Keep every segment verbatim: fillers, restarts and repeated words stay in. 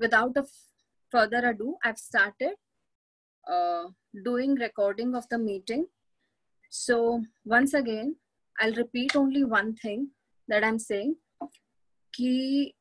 without a further ado, I've started uh, doing recording of the meeting. So once again, I'll repeat only one thing that I'm saying कि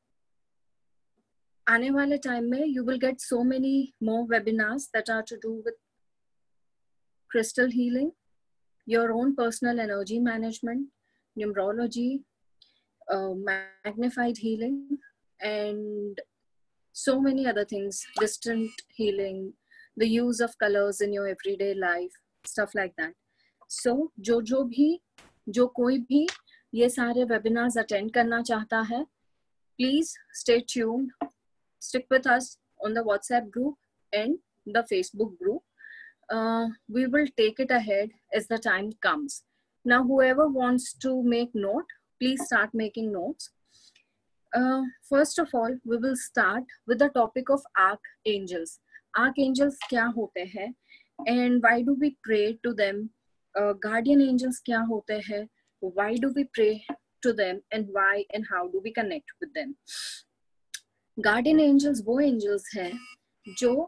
आने वाले time में you will get so many more webinars that are to do with crystal healing, your own personal energy management, numerology, uh, magnified healing, and so many other things, distant healing, the use of colors in your everyday life, stuff like that. So जो जो भी जो कोई भी ये सारे webinars attend करना चाहता है, please stay tuned, stick with us on the WhatsApp group and the Facebook group. Uh, we will take it ahead as the time comes. Now, whoever wants to make note, please start making notes. Uh, first of all, we will start with the topic of archangels. Archangels क्या होते हैं and why do we pray to them? Uh, guardian angels क्या होते हैं? Why do we pray to them and why and how do we connect with them? Guardian angels वो angels हैं जो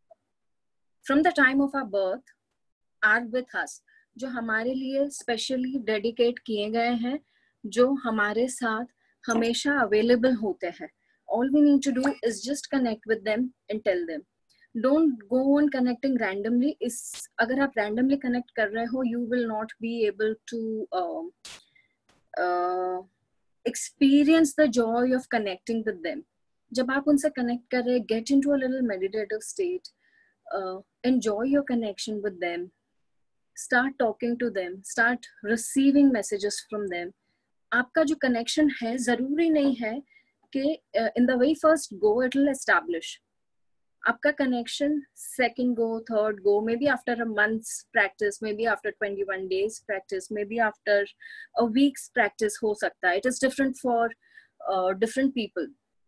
from the time of our birth are with us, जो हमारे लिए specially dedicate किए गए हैं, जो हमारे साथ हमेशा available होते हैं. All we need to do is just connect with them and tell them. Don't go on connecting randomly. इस अगर आप randomly connect कर रहे हो, you will not be able to uh, uh, experience the joy of connecting with them. जब आप उनसे connect कर रहे, get into a little meditative state. Uh, enjoy your connection with them. Start talking to them. Start receiving messages from them. आपका जो connection है, ज़रूरी नहीं है कि uh, in the very first go it will establish. आपका connection second go, third go, maybe after a month's practice, maybe after twenty-one days practice, maybe after a week's practice हो सकता है. It is different for uh, different people.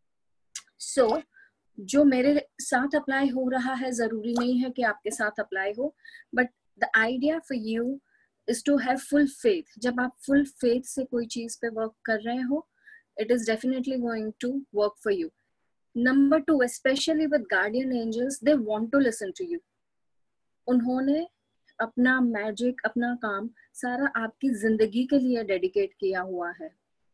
So जो मेरे साथ apply हो रहा है ज़रूरी नहीं है कि आपके साथ अप्लाई हो, but the idea for you is to have full faith. जब आप full faith से कोई चीज़ पे work कर रहे हो, it is definitely going to work for you. Number two, especially with guardian angels, they want to listen to you. उन्होंने अपना magic, अपना काम सारा आपकी ज़िंदगी के लिए dedicate किया हुआ है.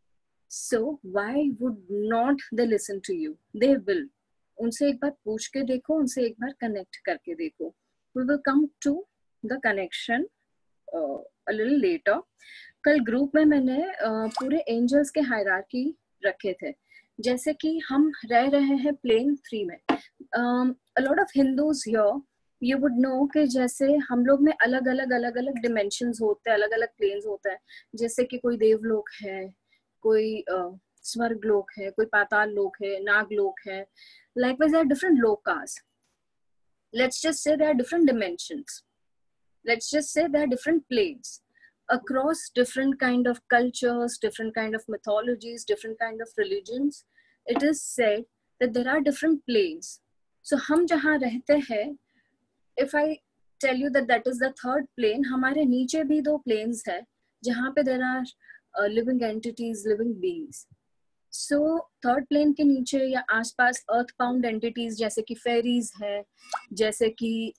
So why would not they listen to you? They will. उनसे एक बार पूछ के देखो, उनसे एक बार connect करके देखो. We will come to the connection uh, a little later. कल group में मैंने uh, पूरे angels के hierarchy रखे थे. जैसे कि हम रह रहे हैं plane three में. Um, a lot of Hindus here, you would know कि जैसे हम लोग में अलग अलग अलग अलग dimensions होते हैं, अलग अलग planes होते हैं. जैसे कि कोई देवलोक है, कोई uh, स्वर्ग लोक है, कोई पाताल लोक है, नाग लोक है. Likewise, there are different lokas. Let's just say there are different dimensions. Let's just say there are different planes across different kind of cultures, different kind of mythologies, different kind of religions. It is said that there are different planes. So हम जहाँ रहते हैं, if I tell you that that is the third plane, हमारे नीचे भी दो planes हैं, जहाँ पे there are uh, living entities, living beings. So third plane के नीचे या आसपास अर्थ बाउंड एंटिटीज जैसे कि फेरीज है, जैसे कि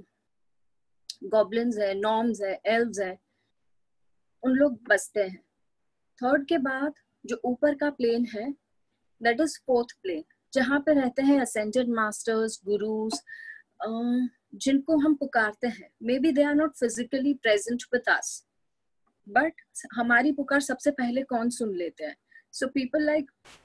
गॉब्लिन्स um, है, नॉर्म्स है, एल्व्स है, उन लोग बसते हैं. थर्ड के बाद जो ऊपर का प्लेन है, दैट इज फोर्थ प्लेन, जहाँ पे रहते हैं असेंडेड मास्टर्स, गुरुज, जिनको हम पुकारते हैं. Maybe they are not physically present with us, but हमारी पुकार सबसे पहले कौन सुन लेते हैं? So people like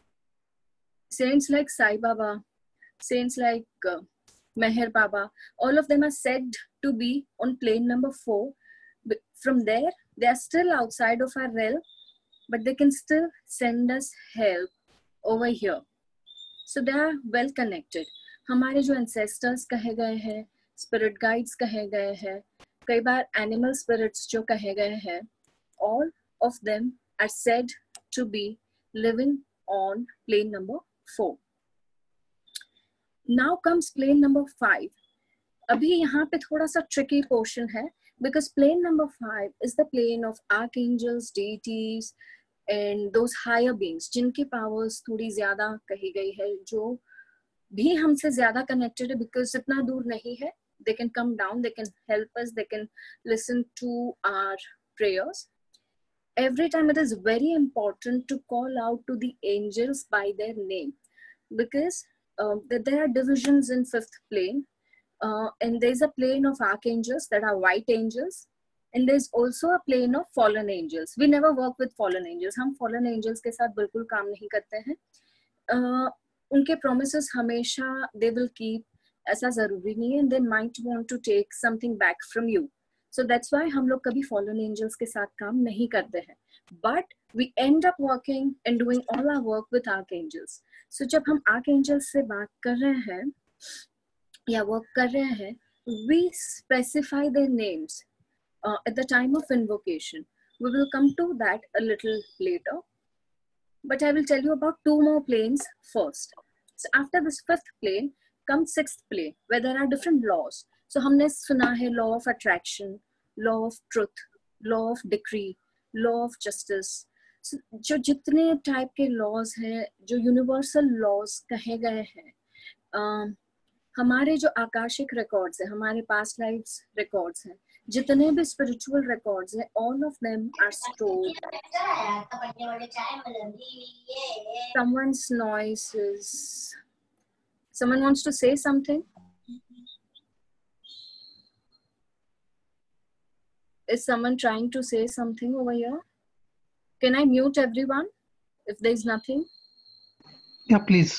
saints like Sai Baba, saints like uh, Meher Baba, all of them are said to be on plane number four. But from there, they are still outside of our realm, but they can still send us help over here. So they are well connected. हमारे जो ancestors कहे गए हैं, spirit guides कहे गए हैं, कई बार animal spirits जो कहे गए हैं, all of them are said to be living on plane number four. Now comes plane number five. अभी यहाँ पे थोड़ा सा tricky portion है, because plane number five is the plane of archangels, deities, and those higher beings, जिनकी powers थोड़ी ज़्यादा कही गई है, जो भी हमसे ज्यादा कनेक्टेड है, बिकॉज इतना दूर नहीं है. They can come down, they can help us, they can listen to our prayers. Every time it is very important to call out to the angels by their name, because uh, there are divisions in fifth plane, uh, and there's a plane of archangels that are white angels, and there's also a plane of fallen angels. We never work with fallen angels. हम fallen angels के साथ बिल्कुल काम नहीं करते हैं. uh, उनके promises हमेशा they will keep, ऐसा जरूरी नहीं है. They might want to take something back from you. So that's why हम लोग कभी fallen angels के साथ काम नहीं करते हैं. But we end up working and doing all our work with archangels. So जब हम archangels से बात कर रहे हैं या work कर रहे हैं, we specify their names uh, at the time of invocation. We will come to that a little later. But I will tell you about two more planes first. So after this fifth plane comes sixth plane, where there are different laws. So हमने सुना है law of attraction, law of truth, law of decree, law of justice. So, जो जितने type के laws हैं, जो universal laws कहे गए हैं, uh, हमारे जो आकाशिक records हैं, हमारे past lives records हैं, जितने भी spiritual records हैं, all of them are stored. Someone's noise is... Someone wants to say something? Is someone trying to say something over here? Can I mute everyone if there's nothing? Yeah, please.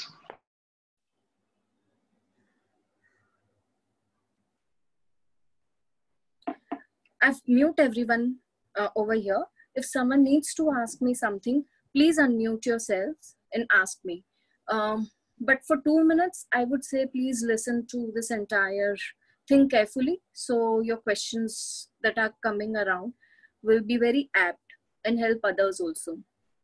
I've mute everyone uh, over here. If someone needs to ask me something, please unmute yourselves and ask me. Um, but for two minutes, I would say please listen to this entire thing carefully. So your questions that are coming around will be very apt and help others also.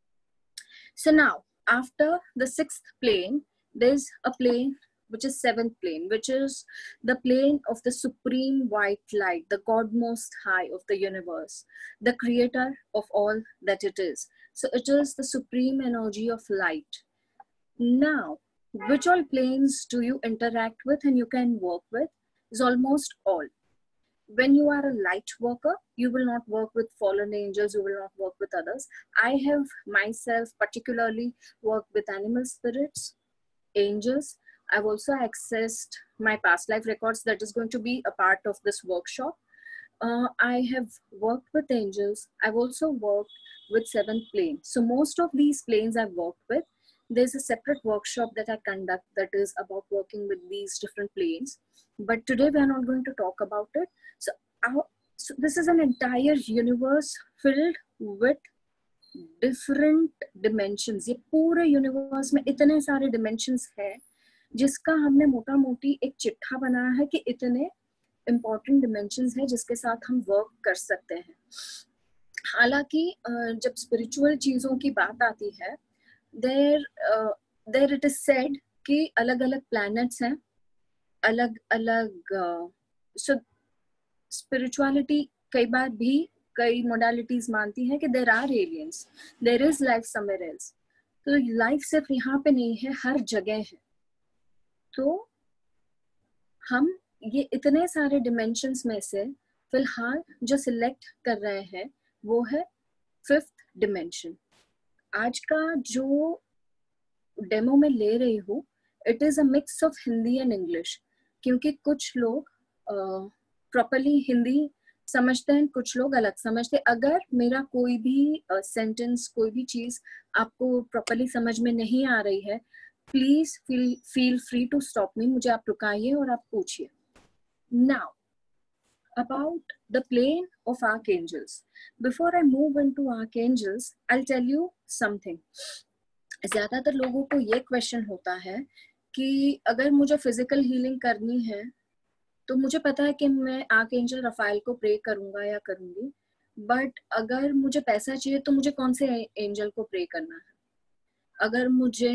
So now, after the sixth plane, there's a plane which is seventh plane, which is the plane of the supreme white light, the God most high of the universe, the creator of all that it is. So it is the supreme energy of light. Now, which all planes do you interact with and you can work with? Is almost all. When you are a light worker, you will not work with fallen angels, you will not work with others. I have myself particularly worked with animal spirits, angels. I've also accessed my past life records. That is going to be a part of this workshop. Uh, I have worked with angels. I've also worked with seventh plane. So most of these planes I've worked with. There's a separate workshop that I conduct that is about working with these different planes. But today we are not going to talk about it. So, our, so this is an entire universe filled with different dimensions. ये पूरे universe में इतने सारे dimensions हैं जिसका हमने मोटा मोटी एक चिट्ठा बनाया है कि इतने important dimensions हैं जिसके साथ हम work कर सकते हैं. हालांकि जब spiritual चीजों की बात आती है, there uh, there it is said कि अलग अलग planets हैं, अलग अलग uh, so spirituality कई बार भी कई modalities मानती है कि there are aliens, there is life somewhere else. तो life सिर्फ यहाँ पे नहीं है, हर जगह है. तो हम ये इतने सारे dimensions में से फिलहाल जो select कर रहे हैं वो है fifth dimension. आज का जो डेमो में ले रही हूँ, it is a mix of Hindi and English, क्योंकि कुछ लोग प्रॉपरली uh, हिंदी समझते हैं, कुछ लोग अलग समझते हैं. अगर मेरा कोई भी सेंटेंस uh, कोई भी चीज आपको प्रॉपरली समझ में नहीं आ रही है, please feel feel free to stop me. मुझे आप रुकाइए और आप पूछिए. Now about the plane of archangels. Before I move into archangels, I'll tell you something. ज़्यादातर लोगों को ये क्वेश्चन होता है कि अगर मुझे फिजिकल हीलिंग करनी है तो मुझे पता है कि मैं आर्कएंजल रफाइल को प्रे करूंगा या करूंगी, बट अगर मुझे पैसा चाहिए तो मुझे कौन से एंजल को प्रे करना है? अगर मुझे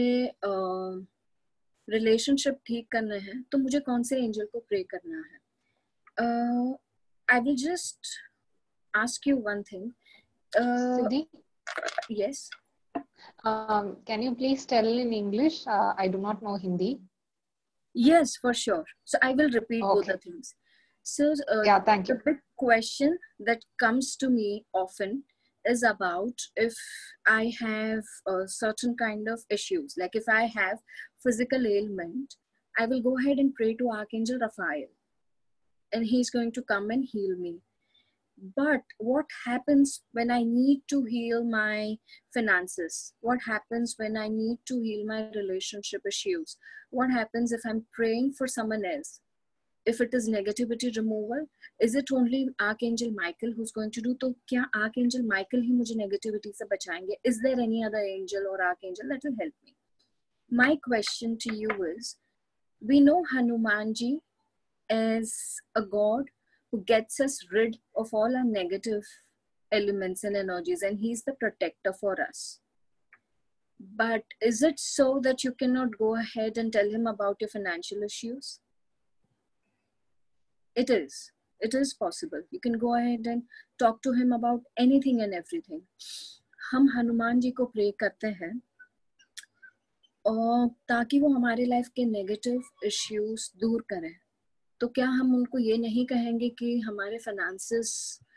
रिलेशनशिप uh, ठीक करना है तो मुझे कौन से एंजल को प्रे करना है? uh, I will just ask you one thing. Uh, Siddhi? Yes. Um, can you please tell in English? Uh, I do not know Hindi. Yes, for sure. So I will repeat both Okay. the things. So uh, Yeah, thank the you. big question that comes to me often is about if I have a certain kind of issues, like if I have physical ailment, I will go ahead and pray to Archangel Raphael, and he's going to come and heal me. But what happens when I need to heal my finances? What happens when I need to heal my relationship issues? What happens if I'm praying for someone else? If it is negativity removal, is it only Archangel Michael who's going to do? तो क्या Archangel Michael ही मुझे negativity से बचाएंगे? Is there any other angel or archangel that will help me? My question to you is, we know Hanumanji is a god who gets us rid of all our negative elements and energies, and he's the protector for us. But is it so that you cannot go ahead and tell him about your financial issues? It is. It is possible. You can go ahead and talk to him about anything and everything. हम हनुमान जी को pray करते हैं और ताकि वो हमारे life के negative issues दूर करें. तो क्या हम उनको ये नहीं कहेंगे कि हमारे फाइनेंसेस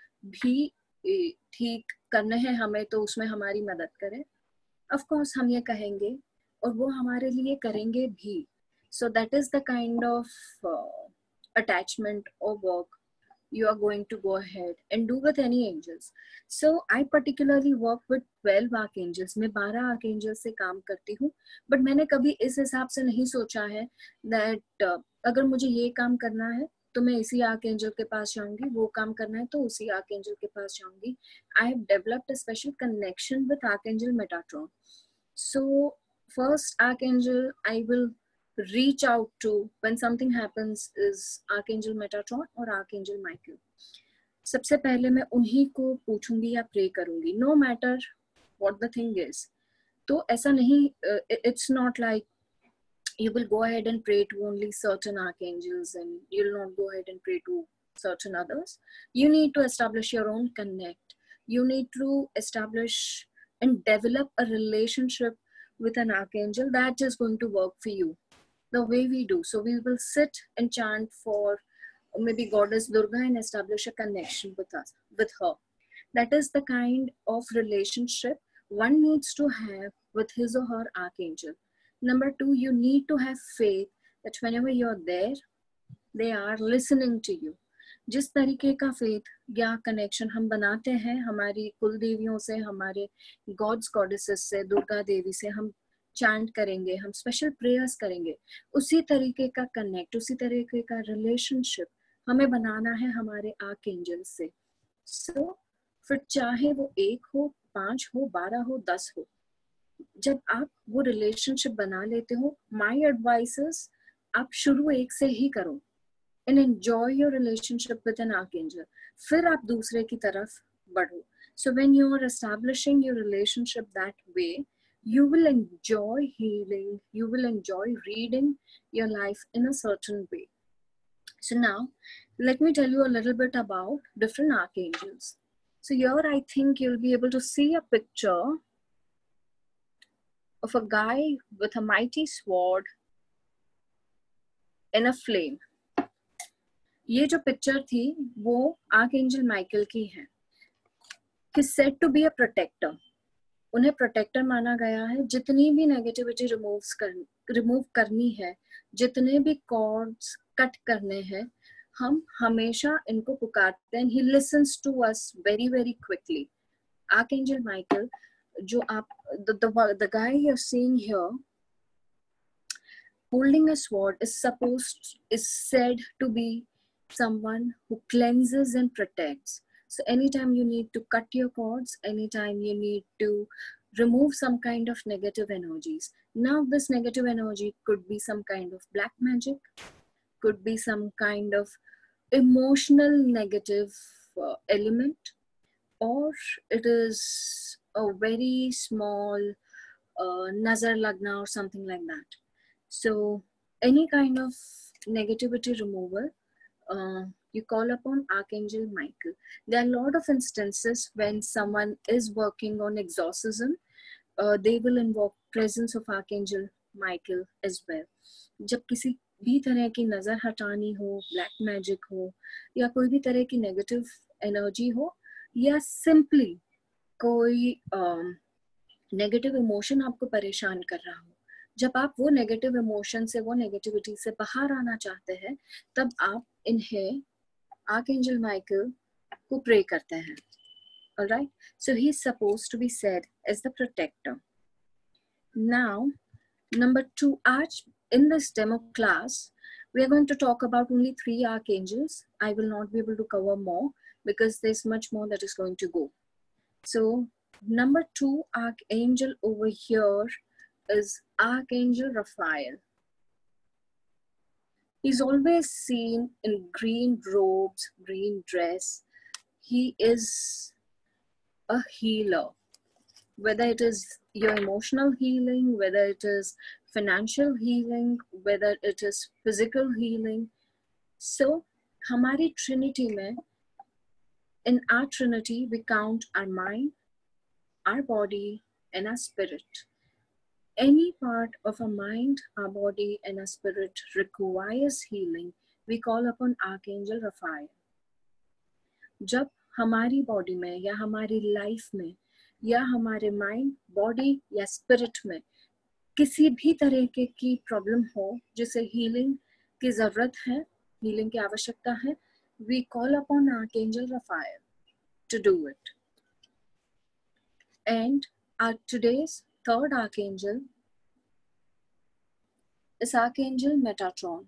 भी ठीक करने हैं हमें, तो उसमें हमारी मदद करें? ऑफ कोर्स हम ये कहेंगे और वो हमारे लिए करेंगे भी. So that is the kind of attachment or work you are going to go ahead and do with any angels. So I particularly work with twelve archangels. मैं बारह archangels से काम करती हूँ, but मैंने कभी इस हिसाब से नहीं सोचा है that uh, अगर मुझे ये काम करना है तो मैं इसी archangel के पास जाऊंगी, वो काम करना है तो उसी archangel के पास जाऊंगी. I have developed a special connection with Archangel Metatron. So first archangel I will reach out to when something happens is Archangel Metatron or Archangel Michael. सबसे पहले मैं उन्हीं को पूछूंगी या प्रे करूंगी, no matter what the thing is. तो ऐसा नहीं, uh, it's not like you will go ahead and pray to only certain archangels and you'll not go ahead and pray to certain others. You need to establish your own connect. You need to establish and develop a relationship with an archangel that is going to work for you the way we do. So we will sit and chant for maybe Goddess Durga and establish a connection with us, with her. That is the kind of relationship one needs to have with his or her archangel. Number two, you need to have faith that whenever you're there, they are listening to you. जिस तरीके का faith या connection हम बनाते हैं हमारी कुल देवियों से, हमारे गॉड्स गॉडेसेस से, दुर्गा देवी से हम चैंट करेंगे, हम स्पेशल प्रेयर्स करेंगे, उसी तरीके का कनेक्ट, उसी तरीके का रिलेशनशिप हमें बनाना है हमारे आर्कएंजल से. सो so, फिर चाहे वो एक हो, पांच हो, बारह हो, दस हो, जब आप वो रिलेशनशिप बना लेते हो, माय एडवाइस इज आप शुरू एक से ही करो and enjoy your relationship with an archangel. फिर आप दूसरे की तरफ बढ़ो. So when you are establishing your relationship that way, you will enjoy healing, you will enjoy reading your life in a certain way. So now, let me tell you a little bit about different archangels. So here I think you'll be able to see a picture of a guy with a mighty sword in a flame. ये जो picture थी वो archangel Michael की है. He is said to be a protector. उन्हें protector माना गया है. जितनी भी नेगेटिविटी रिमूव्स कर रिमूव करनी है, जितने भी कॉर्ड्स कट करने हैं, हम हमेशा इनको पुकारते हैं. He listens to us very very quickly. Archangel Michael, जो आप the the the guy you're seeing here holding a sword is supposed is said to be someone who cleanses and protects. So anytime you need to cut your cords, anytime you need to remove some kind of negative energies. Now this negative energy could be some kind of black magic, could be some kind of emotional negative uh, element, or it is a very small uh, nazar lagna or something like that. So any kind of negativity removal, uh, you call upon Archangel Michael. There are a lot of instances when someone is working on exorcism, uh, they will invoke presence of Archangel Michael as well. जब किसी भी तरह की नज़र हटानी हो, black magic हो, या कोई भी तरह की नेगेटिव एनर्जी हो, या सिंपली कोई नेगेटिव इमोशन आपको परेशान कर रहा हो, जब आप वो नेगेटिव इमोशन से, वो नेगेटिविटी से बाहर आना चाहते हैं, तब आप इन्हें आर्कएंजल माइकल को प्रे करते हैं. All right, so he's supposed to be said as the protector. Now, number two, arch in this demo class, we are going to talk about only three archangels. I will not be able to cover more because there's much more that is going to go. So, number two archangel over here is Archangel Raphael. He's always seen in green robes, green dress. He is a healer, whether it is your emotional healing, whether it is financial healing, whether it is physical healing. So, हमारी Trinity में, in our Trinity, we count our mind, our body, and our spirit. Any part of our mind, our body, and our spirit requires healing. We call upon Archangel Raphael. जब हमारी body में या हमारी life में या हमारे mind, body या spirit में किसी भी तरह के की प्रॉब्लम हो जिसे हीलिंग की जरूरत है, हीलिंग की आवश्यकता है, we call upon Archangel Raphael to do it. And our today's third archangel is Archangel Metatron.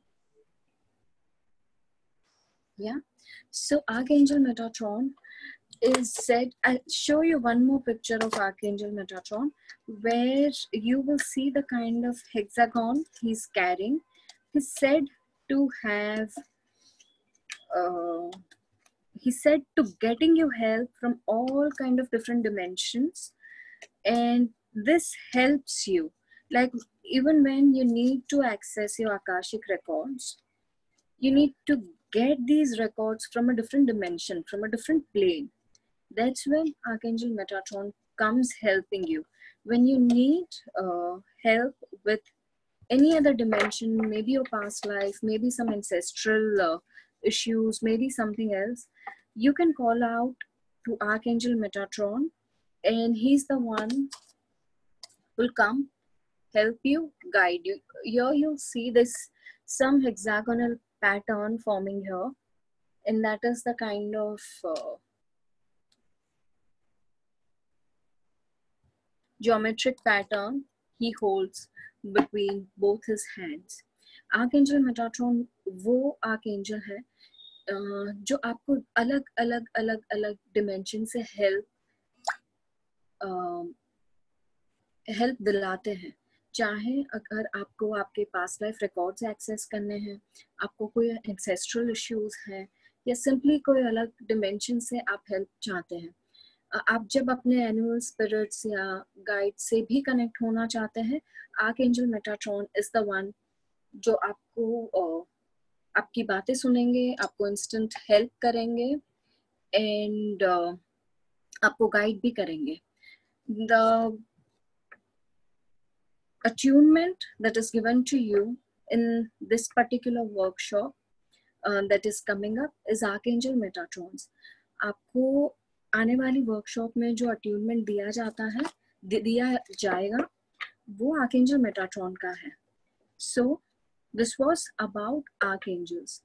Yeah, so Archangel Metatron is said, I'll show you one more picture of Archangel Metatron where you will see the kind of hexagon he's carrying. He's said to have, uh, he's said to getting you help from all kind of different dimensions, and this helps you. Like even when you need to access your Akashic records, you need to get these records from a different dimension, from a different plane. That's when Archangel Metatron comes helping you. When you need uh, help with any other dimension, maybe your past life, maybe some ancestral uh, issues, maybe something else, you can call out to Archangel Metatron, and he's the one who will come, help you, guide you. Here you'll see this some hexagonal pattern forming here, and that is the kind of uh, geometric pattern he holds between both his hands. Archangel Metatron वो archangel है जो आपको अलग अलग अलग अलग dimension से help help दिलाते हैं. चाहे अगर आपको आपके past life records access करने हैं, आपको कोई ancestral issues हैं, या simply कोई अलग dimension से आप help चाहते हैं, आप जब अपने एनिमल स्पिरिट्स या गाइड से भी कनेक्ट होना चाहते हैं, archangel Metatron is the one जो आपको आपकी बातें सुनेंगे, आपको इंस्टेंट हेल्प करेंगे, एंड uh, आपको गाइड भी करेंगे. The attunement that is given to you in this particular workshop uh, that is coming up is Archangel Metatrons. आपको आने वाली वर्कशॉप में जो अट्यूनमेंट दिया जाता है, दिया जाएगा, वो आर्कएंजल मेटाट्रॉन का है. So this was about archangels.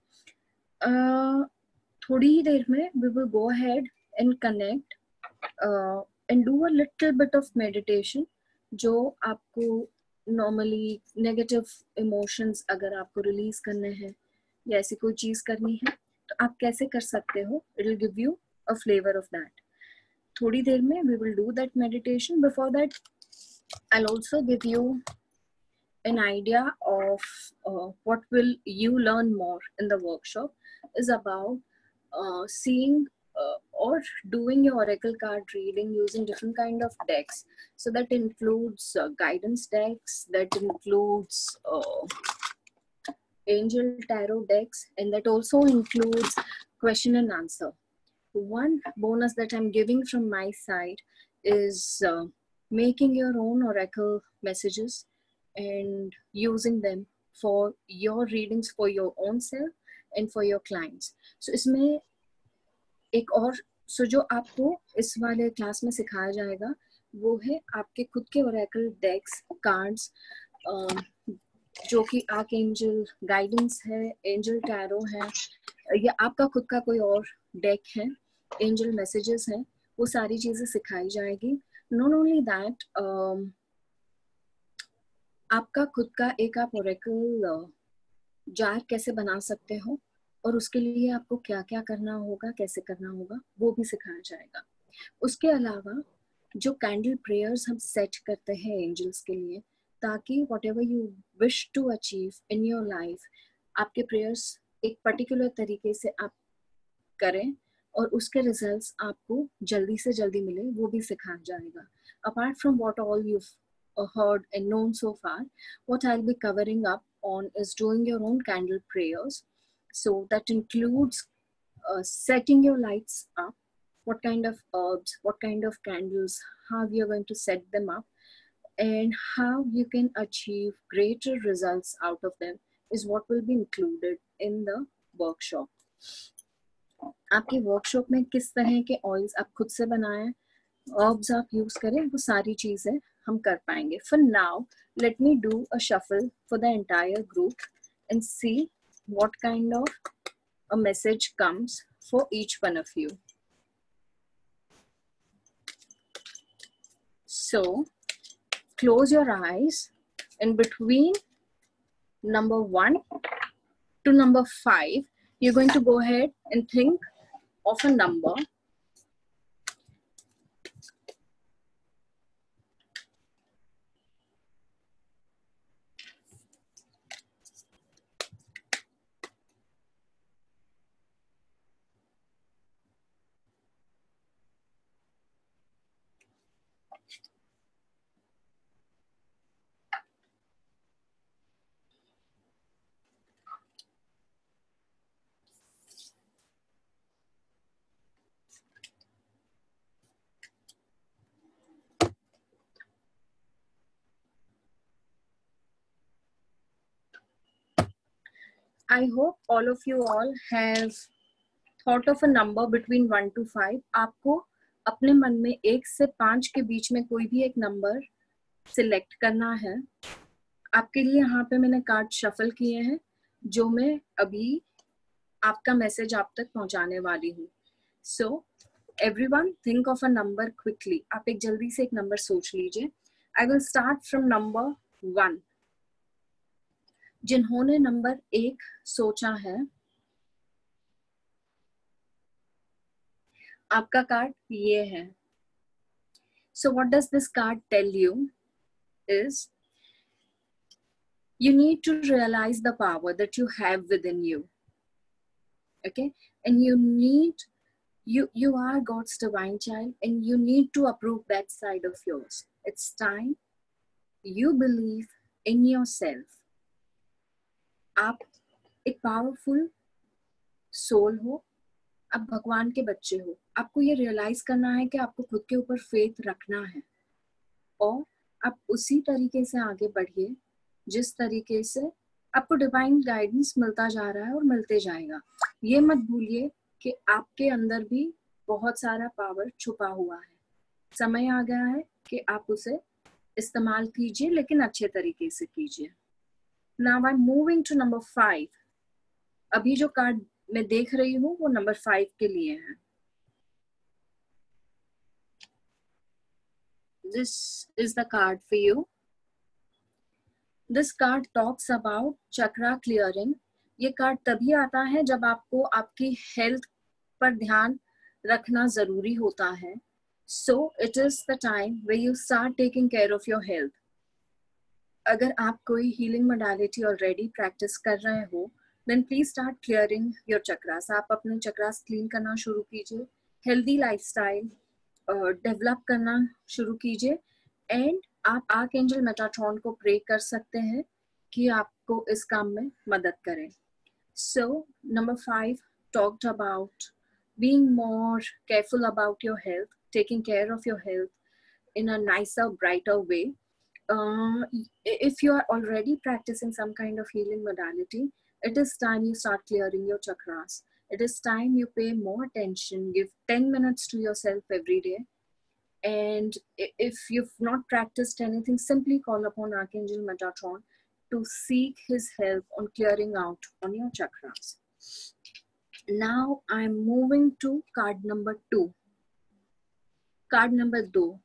थोड़ी ही देर में we will go ahead and connect and do a little bit of meditation, जो आपको नॉर्मली नेगेटिव इमोशंस अगर आपको रिलीज करने हैं या ऐसी कोई चीज करनी है तो आप कैसे कर सकते हो. It will give you a flavor of that. थोड़ी देर में we will do that meditation. Before that, I'll also give you an idea of uh, what will you learn more in the workshop is about uh, seeing uh, or doing your oracle card reading using different kind of decks. So that includes uh, guidance decks, that includes uh, angel tarot decks, and that also includes question and answer. One bonus that I'm giving from my side is uh, making your own oracle messages and using them for your readings for your own self and for your clients. So इसमें एक और so जो आपको इस वाले class में सिखाया जाएगा वो है आपके खुद के ओरेकल डेक्स कार्ड्स, जो कि आर्क एंजल गाइडेंस है, एंजल टैरो है, या आपका खुद का कोई और डेक है, एंजल मैसेजेस हैं, वो सारी चीजें सिखाई जाएगी. नॉट ओनली दैट, आपका खुद का एक आप ओरेकल जार कैसे बना सकते हो और उसके लिए आपको क्या क्या करना होगा, कैसे करना होगा, वो भी सिखाया जाएगा. उसके अलावा जो कैंडल प्रेयर्स हम सेट करते हैं एंजल्स के लिए, ताकि whatever you wish to achieve in your life, आपके प्रेयर्स एक पर्टिकुलर तरीके से आप करें और उसके रिजल्ट्स आपको जल्दी से जल्दी मिले, वो भी सिखाया जाएगा. Apart from what all you heard and known so far, what I'll be covering up on is doing your own candle prayers. So that includes uh, setting your lights up, what kind of herbs, what kind of candles, how you're going to set them up, and how you can achieve greater results out of them is what will be included in the workshop. आपकी workshop में किस तरह के oils आप खुद से बनाएं, herbs आप यूज करें, वो सारी चीजें हम कर पाएंगे. For now, let me do a shuffle for the entire group and see what kind of a message comes for each one of you. So, close your eyes, and between number one to number five, you're going to go ahead and think of a number. I hope all of you all have thought of a number between one to five. आपको अपने मन में एक से पांच के बीच में कोई भी एक नंबर सिलेक्ट करना है. आपके लिए यहाँ पे मैंने कार्ड शफल किए हैं, जो मैं अभी आपका मैसेज आप तक पहुंचाने वाली हूँ. So everyone think of a number quickly. आप एक जल्दी से एक नंबर सोच लीजिए. I will start from number one. जिन्होंने नंबर एक सोचा है, आपका कार्ड ये है. So what does this card tell you is you need to realize the power that you have within you. Okay, and you need you you are God's divine child, and you need to approve that side of yours. It's time you believe in yourself. आप एक powerful soul हो, आप भगवान के बच्चे हो. आपको ये रियलाइज करना है कि आपको खुद के ऊपर फेथ रखना है और आप उसी तरीके से आगे बढ़िए जिस तरीके से आपको डिवाइन गाइडेंस मिलता जा रहा है और मिलते जाएगा. ये मत भूलिए कि आपके अंदर भी बहुत सारा पावर छुपा हुआ है. समय आ गया है कि आप उसे इस्तेमाल कीजिए, लेकिन अच्छे तरीके से कीजिए. Now I'm moving to number five. अभी जो कार्ड मैं देख रही हूँ वो नंबर फाइव के लिए है. This is the card for you. This card talks about chakra clearing. ये कार्ड तभी आता है जब आपको आपकी हेल्थ पर ध्यान रखना जरूरी होता है. So it is the time where you start taking care of your health. अगर आप कोई हीलिंग मोडालिटी ऑलरेडी प्रैक्टिस कर रहे हो, then please start clearing your chakras. आप अपने चक्रास क्लीन करना शुरू कीजिए, हेल्दी लाइफस्टाइल डेवलप करना शुरू कीजिए, एंड आप आर्क एंजल मेटाट्रॉन को प्रे कर सकते हैं कि आपको इस काम में मदद करें. So number five talked about being more careful about your health, taking care of your health in a nicer, brighter way. uh, if you are already practicing some kind of healing modality, it is time you start clearing your chakras. It is time you pay more attention, give ten minutes to yourself every day. And if you've not practiced anything, simply call upon Archangel Metatron to seek his help on clearing out on your chakras. Now I'm moving to card number two. Card number two.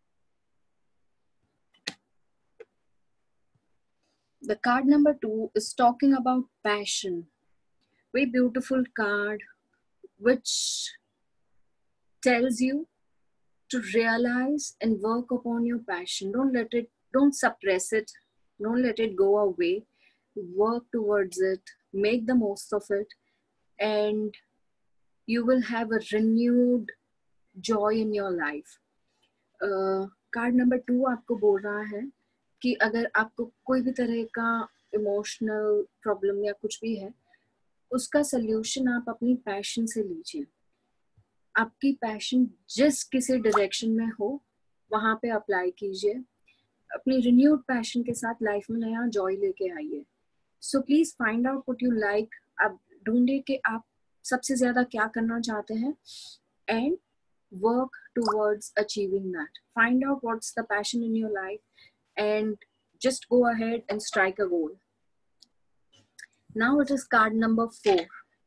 The card number two is talking about passion. Very beautiful card, which tells you to realize and work upon your passion. Don't let it, don't suppress it. Don't let it go away. Work towards it. Make the most of it. And you will have a renewed joy in your life. Card number two आपको बोल रहा है कि अगर आपको कोई भी तरह का इमोशनल प्रॉब्लम या कुछ भी है, उसका सल्यूशन आप अपनी पैशन से लीजिए. आपकी पैशन जिस किसी डायरेक्शन में हो वहाँ पे अप्लाई कीजिए. अपनी रिन्यूड पैशन के साथ लाइफ में नया जॉय लेके आइए. So please find out what you like. आप ढूंढिए कि आप सबसे ज्यादा क्या करना चाहते हैं and work towards achieving that. Find out what's the passion in your life and just go ahead and strike a goal. Now it is card number four.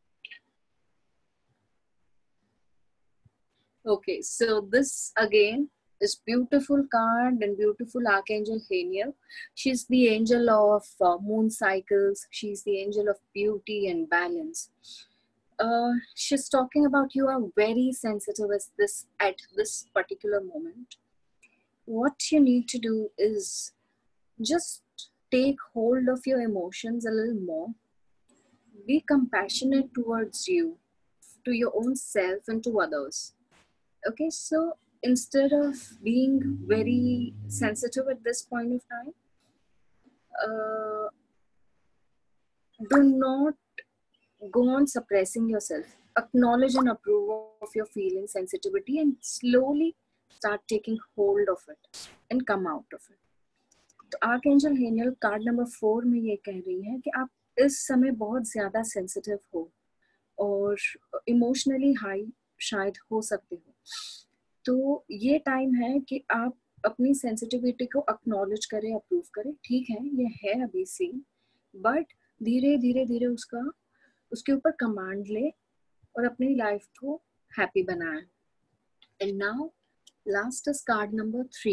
Okay, so this again is beautiful card and beautiful Archangel Haniel. She's the angel of uh, moon cycles. She's the angel of beauty and balance. Uh, she's talking about you are very sensitive as this at this particular moment. What you need to do is just take hold of your emotions a little more. Be compassionate towards you, to your own self and to others. Okay, so instead of being very sensitive at this point of time, uh, do not go on suppressing yourself. Acknowledge and approve of your feeling sensitivity and slowly start taking hold of it and come out of it. तो archangel Haniel card number four में ये कह रही है कि आप इस समय बहुत ज्यादा सेंसिटिव हो और इमोशनली हाई शायद हो सकते हो. तो ये टाइम है कि आप अपनी सेंसिटिविटी को एक्नॉलेज करें, अप्रूव करें. ठीक है, ये है अभी सीन, बट धीरे धीरे धीरे उसका उसके ऊपर कमांड ले और अपनी लाइफ को हैप्पी बनाए. And now last is card number three.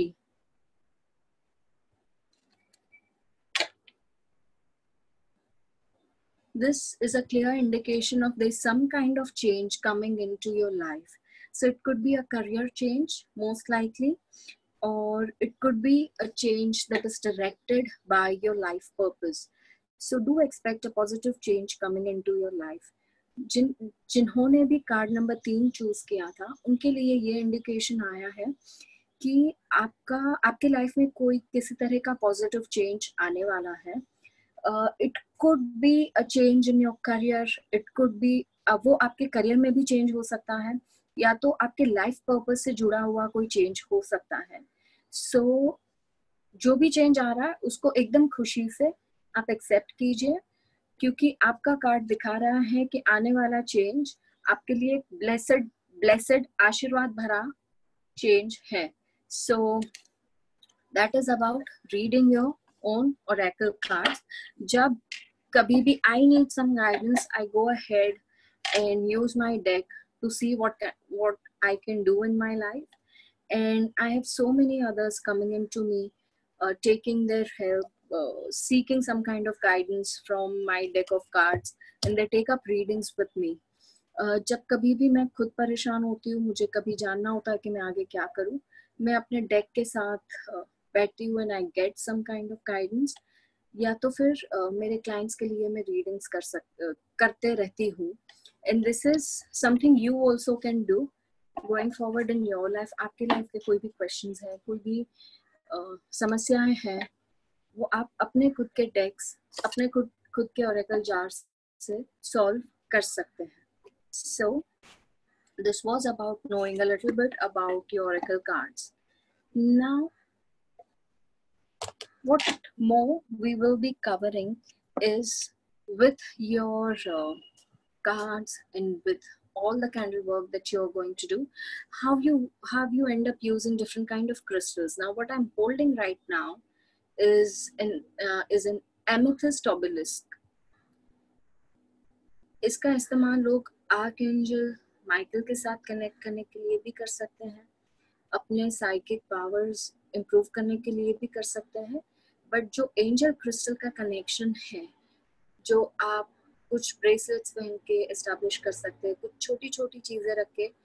This is a clear indication of there's some kind of change coming into your life. So it could be a career change, most likely, or it could be a change that is directed by your life purpose. So do expect a positive change coming into your life. जिन जिन्होंने भी card number तीन choose किया था, उनके लिए ये indication आया है कि आपका आपके लाइफ में कोई किसी तरह का पॉजिटिव चेंज आने वाला है. It could be a change in your career. It could be वो आपके करियर में भी चेंज हो सकता है, या तो आपके लाइफ पर्पस से जुड़ा हुआ कोई चेंज हो सकता है. सो so, जो भी चेंज आ रहा है उसको एकदम खुशी से आप एक्सेप्ट कीजिए, क्योंकि आपका कार्ड दिखा रहा है कि आने वाला चेंज आपके लिए ब्लेसेड ब्लेसेड आशीर्वाद भरा चेंज है. So that is about reading your own oracle cards. जब कभी भी I need some guidance, I go ahead and use my deck to see what what I can do in my life. And I have so many others coming into me, uh, taking their help, uh, seeking some kind of guidance from my deck of cards, and they take up readings with me. uh, जब कभी भी मैं खुद परेशान होती हूँ, मुझे कभी जानना होता है कि मैं आगे क्या करूँ, मैं अपने डेक के साथ uh, बैठती हूँ and I get some kind of guidance. या तो फिर uh, मेरे क्लाइंट्स के लिए मैं रीडिंग्स कर सक uh, करते रहती हूँ. And this is something you also can do going forward in your life. आपके लाइफ के कोई भी क्वेश्चंस है, कोई भी uh, समस्याएं हैं, वो आप अपने खुद के डेक्स, अपने खुद खुद के ओरेकल जार्स से सॉल्व कर सकते हैं. So this was about knowing a little bit about your oracle cards. Now what more we will be covering is with your uh, cards and with all the candle work that you're going to do, how you how you end up using different kind of crystals. Now what I'm holding right now is an uh, is an amethyst obelisk. इसका इस्तेमाल लोग archangel Michael के साथ connect करने के लिए भी कर सकते हैं, अपने साइकिक पावर्स इंप्रूव करने के लिए भी कर सकते हैं, बट जो एंजल क्रिस्टल का कनेक्शन है, जो आप कुछ ब्रेसलेट्स पहन के एस्टैब्लिश कर सकते हैं, कुछ छोटी छोटी चीज़ें रख के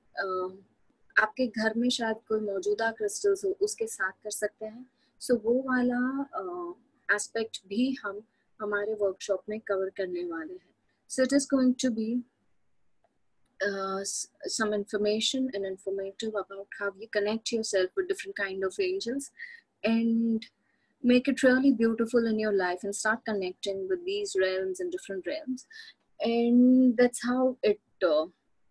आपके घर में शायद कोई मौजूदा क्रिस्टल्स हो उसके साथ कर सकते हैं. सो so, वो वाला एस्पेक्ट uh, भी हम हमारे वर्कशॉप में कवर करने वाले हैं. So it is going to be Uh, some information and informative about how you connect yourself with different kind of angels and make it really beautiful in your life and start connecting with these realms and different realms. And that's how it uh,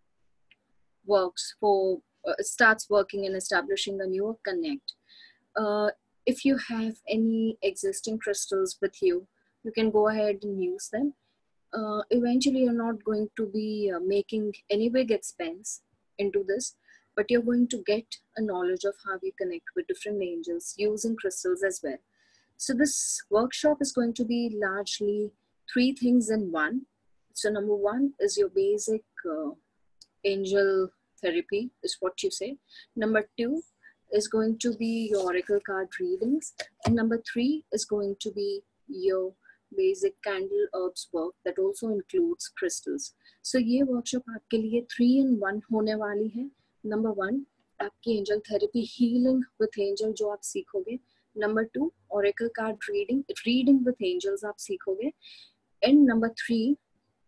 works for uh, starts working and establishing a newer connect. Uh, if you have any existing crystals with you, you can go ahead and use them. Uh, eventually you're not going to be uh, making any big expense into this, but you're going to get a knowledge of how you connect with different angels using crystals as well. So this workshop is going to be largely three things in one. So number one is your basic uh, angel therapy is what you say. Number two is going to be your oracle card readings. And number three is going to be your basic candle herbs work that also includes crystals. So ये workshop आपके लिए three in one होने वाली है. Number one, आपकी angel therapy healing with angel जो आप सीखोगे. Number two, oracle card reading, reading with angels आप सीखोगे. And number three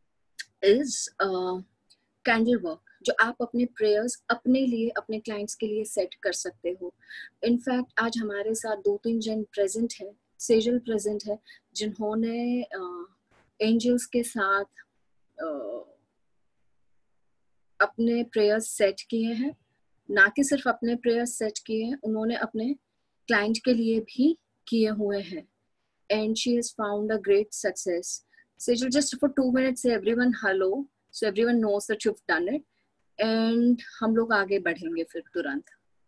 is uh, candle work जो आप अपने प्रेयर्स अपने लिए अपने क्लाइंट्स के लिए सेट कर सकते हो. इनफैक्ट आज हमारे साथ दो तीन जन प्रेजेंट है, सेजल प्रेजेंट है, जिन्होंने एंजल्स uh, के साथ uh, अपने प्रेयर्स सेट किए हैं. ना कि सिर्फ अपने प्रेयर्स सेट किए हैं, उन्होंने अपने क्लाइंट के लिए भी किए हुए हैं. And she has found a great success. Sejal, just for two minutes से everyone hello, so everyone knows that you have done it. And हम लोग आगे बढ़ेंगे फिर तुरंत.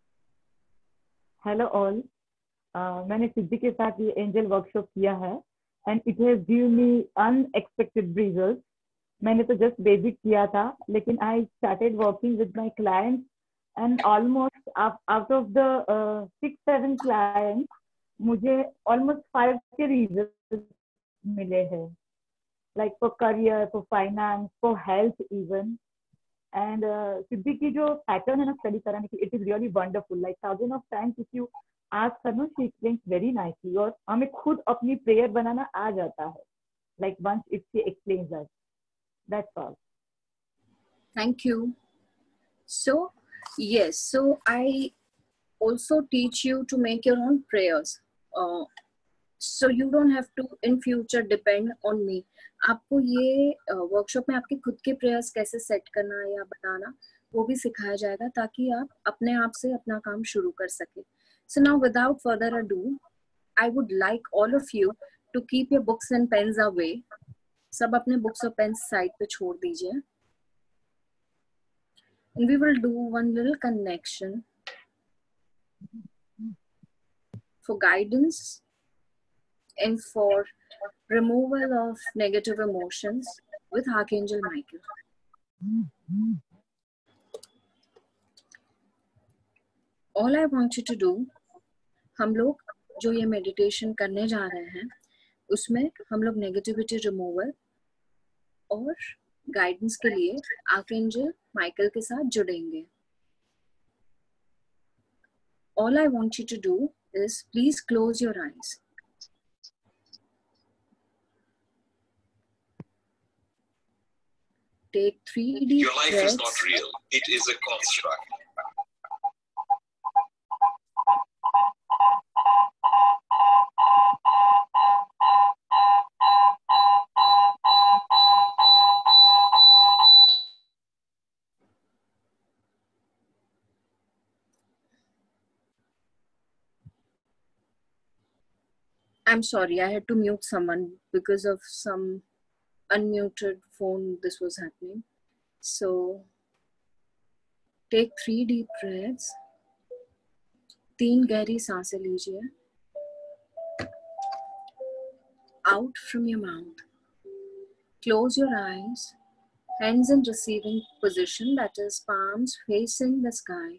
हेलो ऑल, मैंने सिद्धि के साथ ये एंजल वर्कशॉप किया है and it has given me unexpected results. मैंने तो जस्ट बेसिक किया था, लेकिन I started working with my clients and almost out of the six seven clients मुझे ऑलमोस्ट फाइव के रिजल्ट मिले हैं, like for career, for finance, for health even. And Siddhi की जो पैटर्न है ना स्टडी कराने की, it is really wonderful. Like thousand of times if you ask her no, she explains very nicely. और हमें खुद अपनी प्रेयर बनाना आ जाता है, like once if she explains us. That's all. Thank you. So yes, so I also teach you to make your own prayers. Uh, so you don't have to in future depend on me. आपको ये workshop uh, में आपके खुद के prayers कैसे set करना या बनाना वो भी सिखाया जाएगा, ताकि आप अपने आप से अपना काम शुरू कर सके. So now without further ado, I would like all of you to keep your books and pens away. सब अपने books और pens साइड पे छोड़ दीजिए. And we will do one little connection for guidance and for removal of negative emotions with Archangel Michael. All I want you to do, हम लोग जो ये meditation करने जा रहे हैं उसमें हम लोग negativity removal और guidance के लिए Archangel Michael के साथ जुड़ेंगे. All I want you to do is please close your eyes. Take three deep Your life breaths. is not real. It is a construct. I'm sorry, I had to mute someone because of some unmuted phone. This was happening. So take three deep breaths. तीन गहरी सांसें लीजिए. Out from your mouth. Close your eyes. Hands in receiving position, that is palms facing the sky.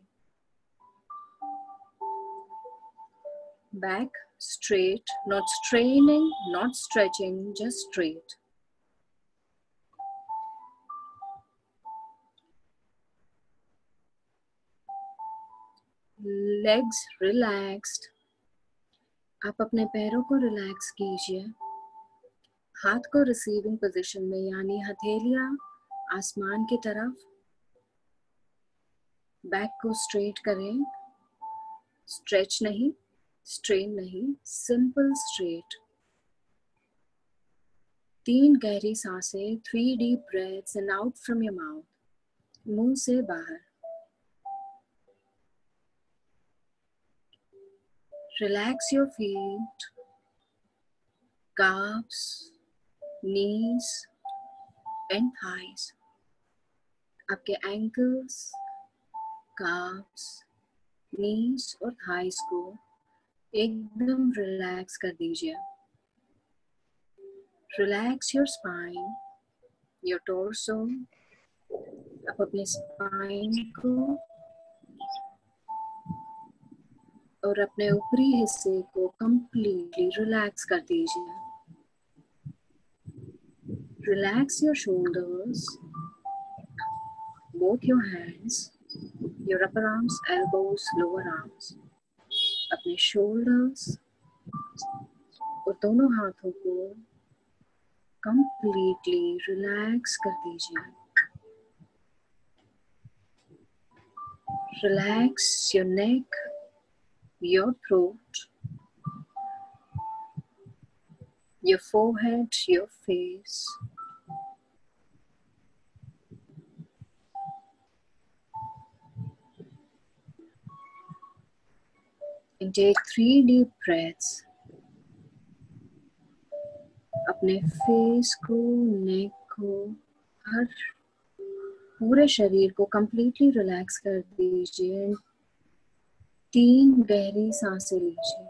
Back straight, not straining, not stretching, just straight. Legs relaxed. आप अपने पैरों को relax कीजिए. हाथ को रिसीविंग पोजीशन में, यानी हथेलियां आसमान की तरफ. बैक को स्ट्रेट करें. स्ट्रेच नहीं, स्ट्रेन नहीं, सिंपल स्ट्रेट. तीन गहरी सांसें, three deep breaths in out from your mouth. मुंह से बाहर. Relax your feet, calves, knees and thighs. आपके ankles, calves, knees और thighs को एकदम relax कर दीजिए. Relax your spine, your torso. आप अपने spine को और अपने ऊपरी हिस्से को completely relax कर दीजिए. Relax your shoulders, both your hands, your upper arms, elbows, lower arms. अपने shoulders और दोनों हाथों को completely relax कर दीजिए. Relax your neck, your throat, your forehead, your face. And take three deep breaths. अपने फेस को, नेक को, हर पूरे शरीर को completely relax कर दीजिए. तीन गहरी सांसें लीजिए.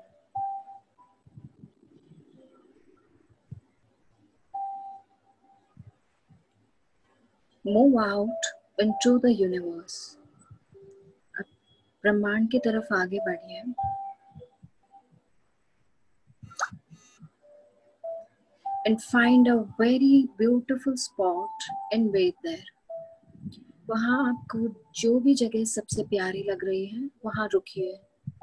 Move out into the universe. अब ब्रह्मांड की तरफ आगे बढ़िए. And find a very beautiful spot and wait there. वहाँ आपको जो भी जगह सबसे प्यारी लग रही है वहाँ रुकिए.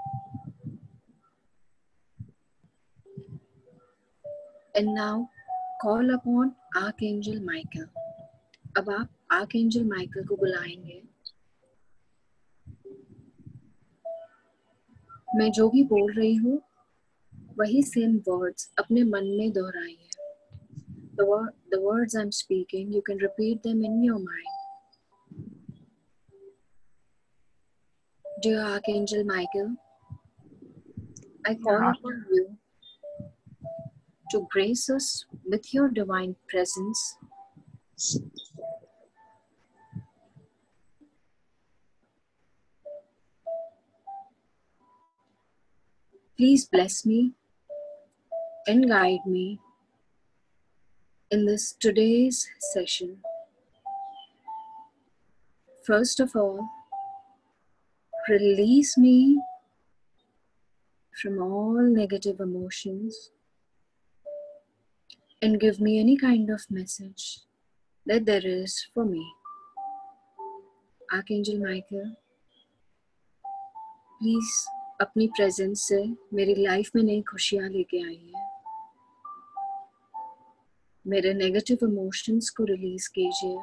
And now call upon Archangel Michael. अब आप Archangel Michael को बुलाएंगे. मैं जो भी बोल रही हूँ वही सेम वर्ड्स अपने मन में दोहराइए. The, word, the words I'm speaking, you can repeat them in your mind. Dear Archangel Michael, I call Yeah. upon you to grace us with your divine presence. Please bless me and guide me in this today's session. First of all, release me from all negative emotions and give me any kind of message that there is for me. Archangel Michael, please अपनी presence से मेरी life में नई खुशियाँ लेके आइए. मेरे negative emotions को रिलीज कीजिए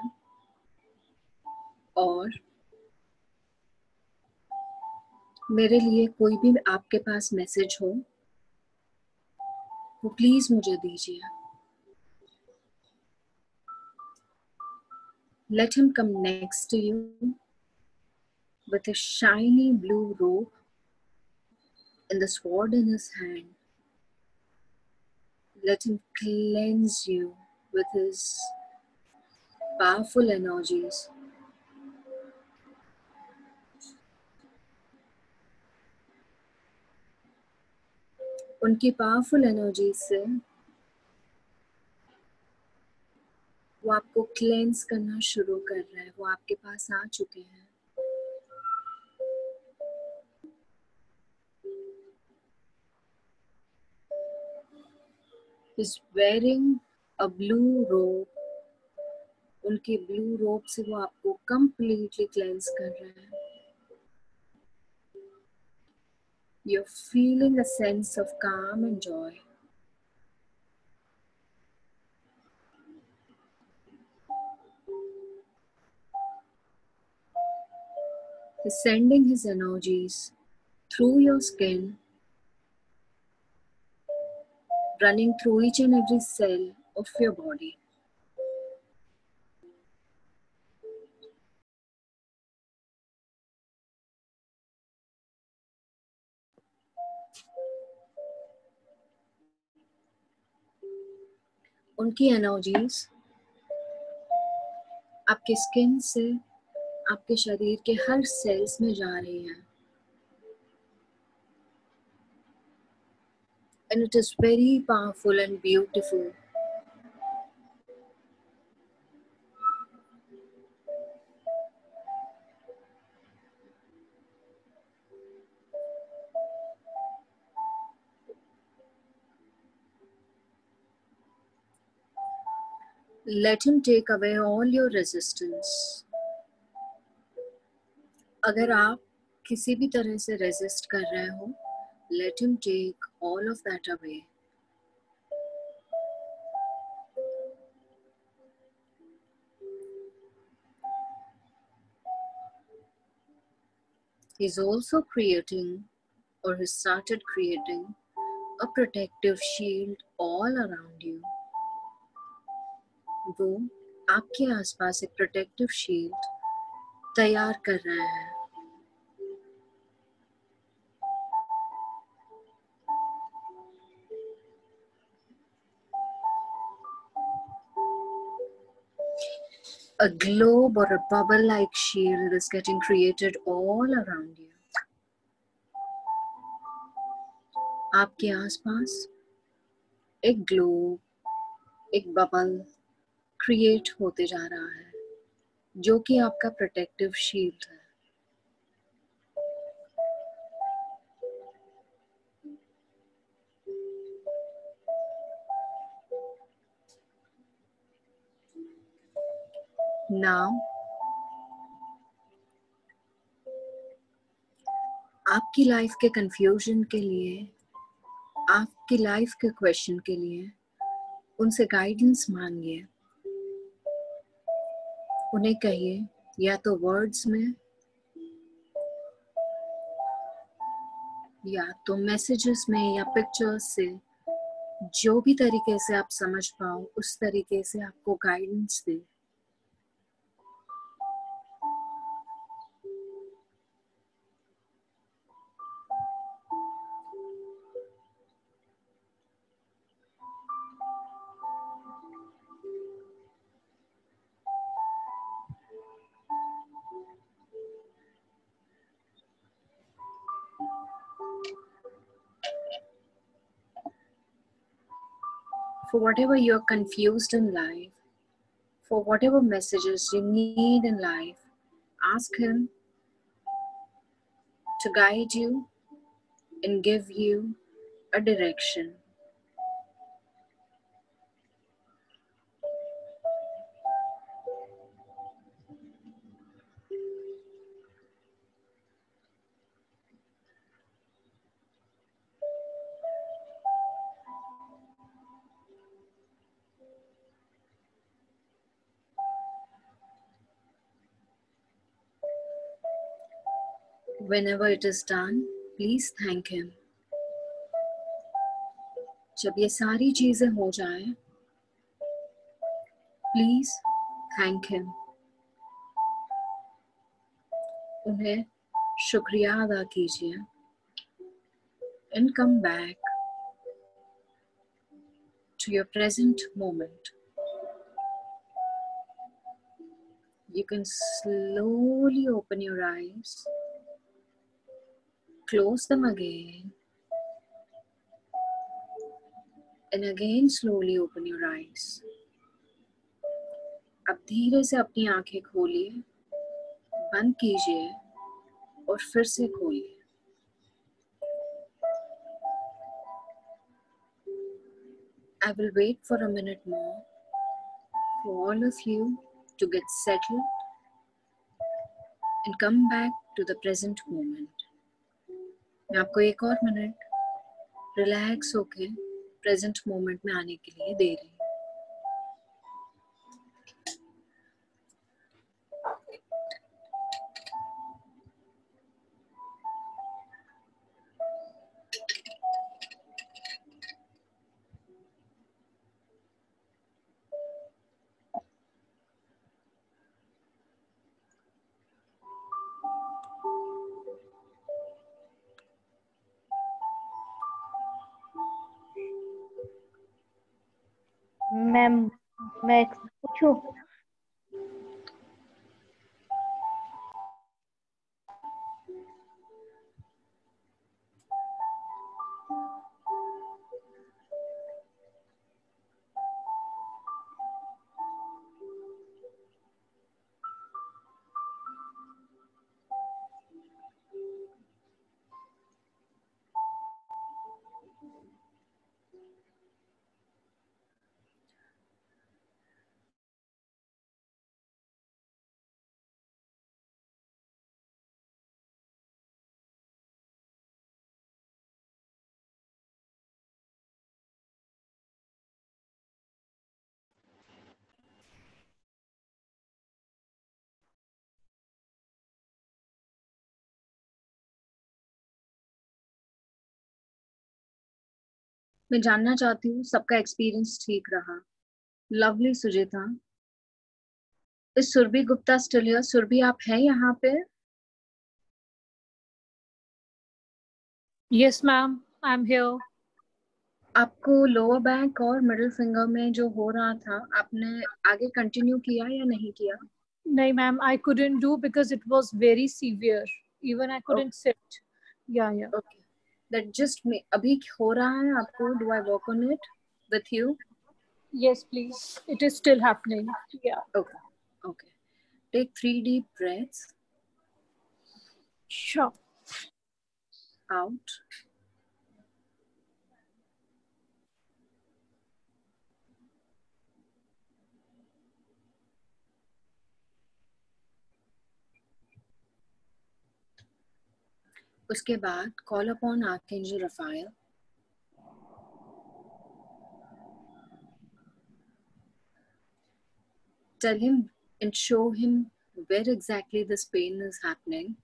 और मेरे लिए कोई भी आपके पास मैसेज हो वो प्लीज मुझे दीजिए. Let him come next to you with a shiny blue robe and the sword in his hand. Let him cleanse you with his powerful energies. उनकी पावरफुल एनर्जी से वो आपको क्लेंस करना शुरू कर रहा है. वो आपके पास आ चुके हैं. He's wearing a blue robe. उनके ब्लू रोब से वो आपको कंप्लीटली क्लेंस कर रहे हैं. You're feeling a sense of calm and joy. He's sending his energies through your skin, running through each and every cell of your body. उनकी energies आपके skin से आपके शरीर के हर सेल्स में जा रही हैं. And it is very powerful and beautiful. Let him take away all your resistance. अगर आप किसी भी तरह से रेजिस्ट कर रहे हो, let him take all of that away. He's also creating, or he started creating, a protective shield all around you. वो आपके आसपास एक प्रोटेक्टिव शील्ड तैयार कर रहे हैं. A globe or a bubble-like shield is getting created all around you. आपके आसपास एक ग्लोब, एक बबल क्रिएट होते जा रहा है, जो कि आपका प्रोटेक्टिव शील्ड है. Now, आपकी लाइफ के कंफ्यूजन के लिए, आपकी लाइफ के क्वेश्चन के लिए उनसे गाइडेंस मांगिए. उन्हें कहिए, या तो वर्ड्स में या तो मैसेजेस में या पिक्चर्स से, जो भी तरीके से आप समझ पाओ उस तरीके से आपको गाइडेंस दे. For whatever you're confused in life, for whatever messages you need in life, ask him to guide you and give you a direction. Whenever it is done, please thank him. जब ये सारी चीजें हो जाएं, please thank him. उन्हें शुक्रिया अदा कीजिए. And come back to your present moment. You can slowly open your eyes, close them again, and again slowly open your eyes. अब धीरे से अपनी आंखें खोलिए, बंद कीजिए और फिर से खोलिए. I will wait for a minute more for all of you to get settled and come back to the present moment. मैं आपको एक और मिनट रिलैक्स होके प्रेजेंट मोमेंट में आने के लिए दे रही हूँ. मैम मैं पूछूं? मैं जानना चाहती हूँ सबका एक्सपीरियंस ठीक रहा. लवली सुजिता. इस सुरभि गुप्ता स्टिल हियर? सुरभि आप हैं यहाँ पे? Yes, ma'am. I'm here. आपको लोअर बैक और मिडिल फिंगर में जो हो रहा था, आपने आगे कंटिन्यू किया या नहीं किया? No, ma'am. I couldn't do because it was very severe. Even I couldn't Okay. sit. Yeah, yeah. Okay. That just me. अभी हो रहा है आपको? Do I work on it with you? Yes, please. It is still happening. Yeah. Okay. Okay. Take three deep breaths Sure. out. उसके बाद call upon Archangel Raphael. Tell him and show him where exactly this pain is happening.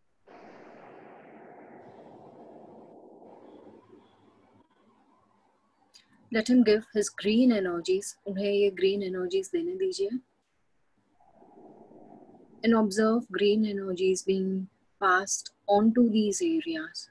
Let him give his green energies. उन्हें ये green energies देने दीजिए. And observe green energies being passed onto these areas.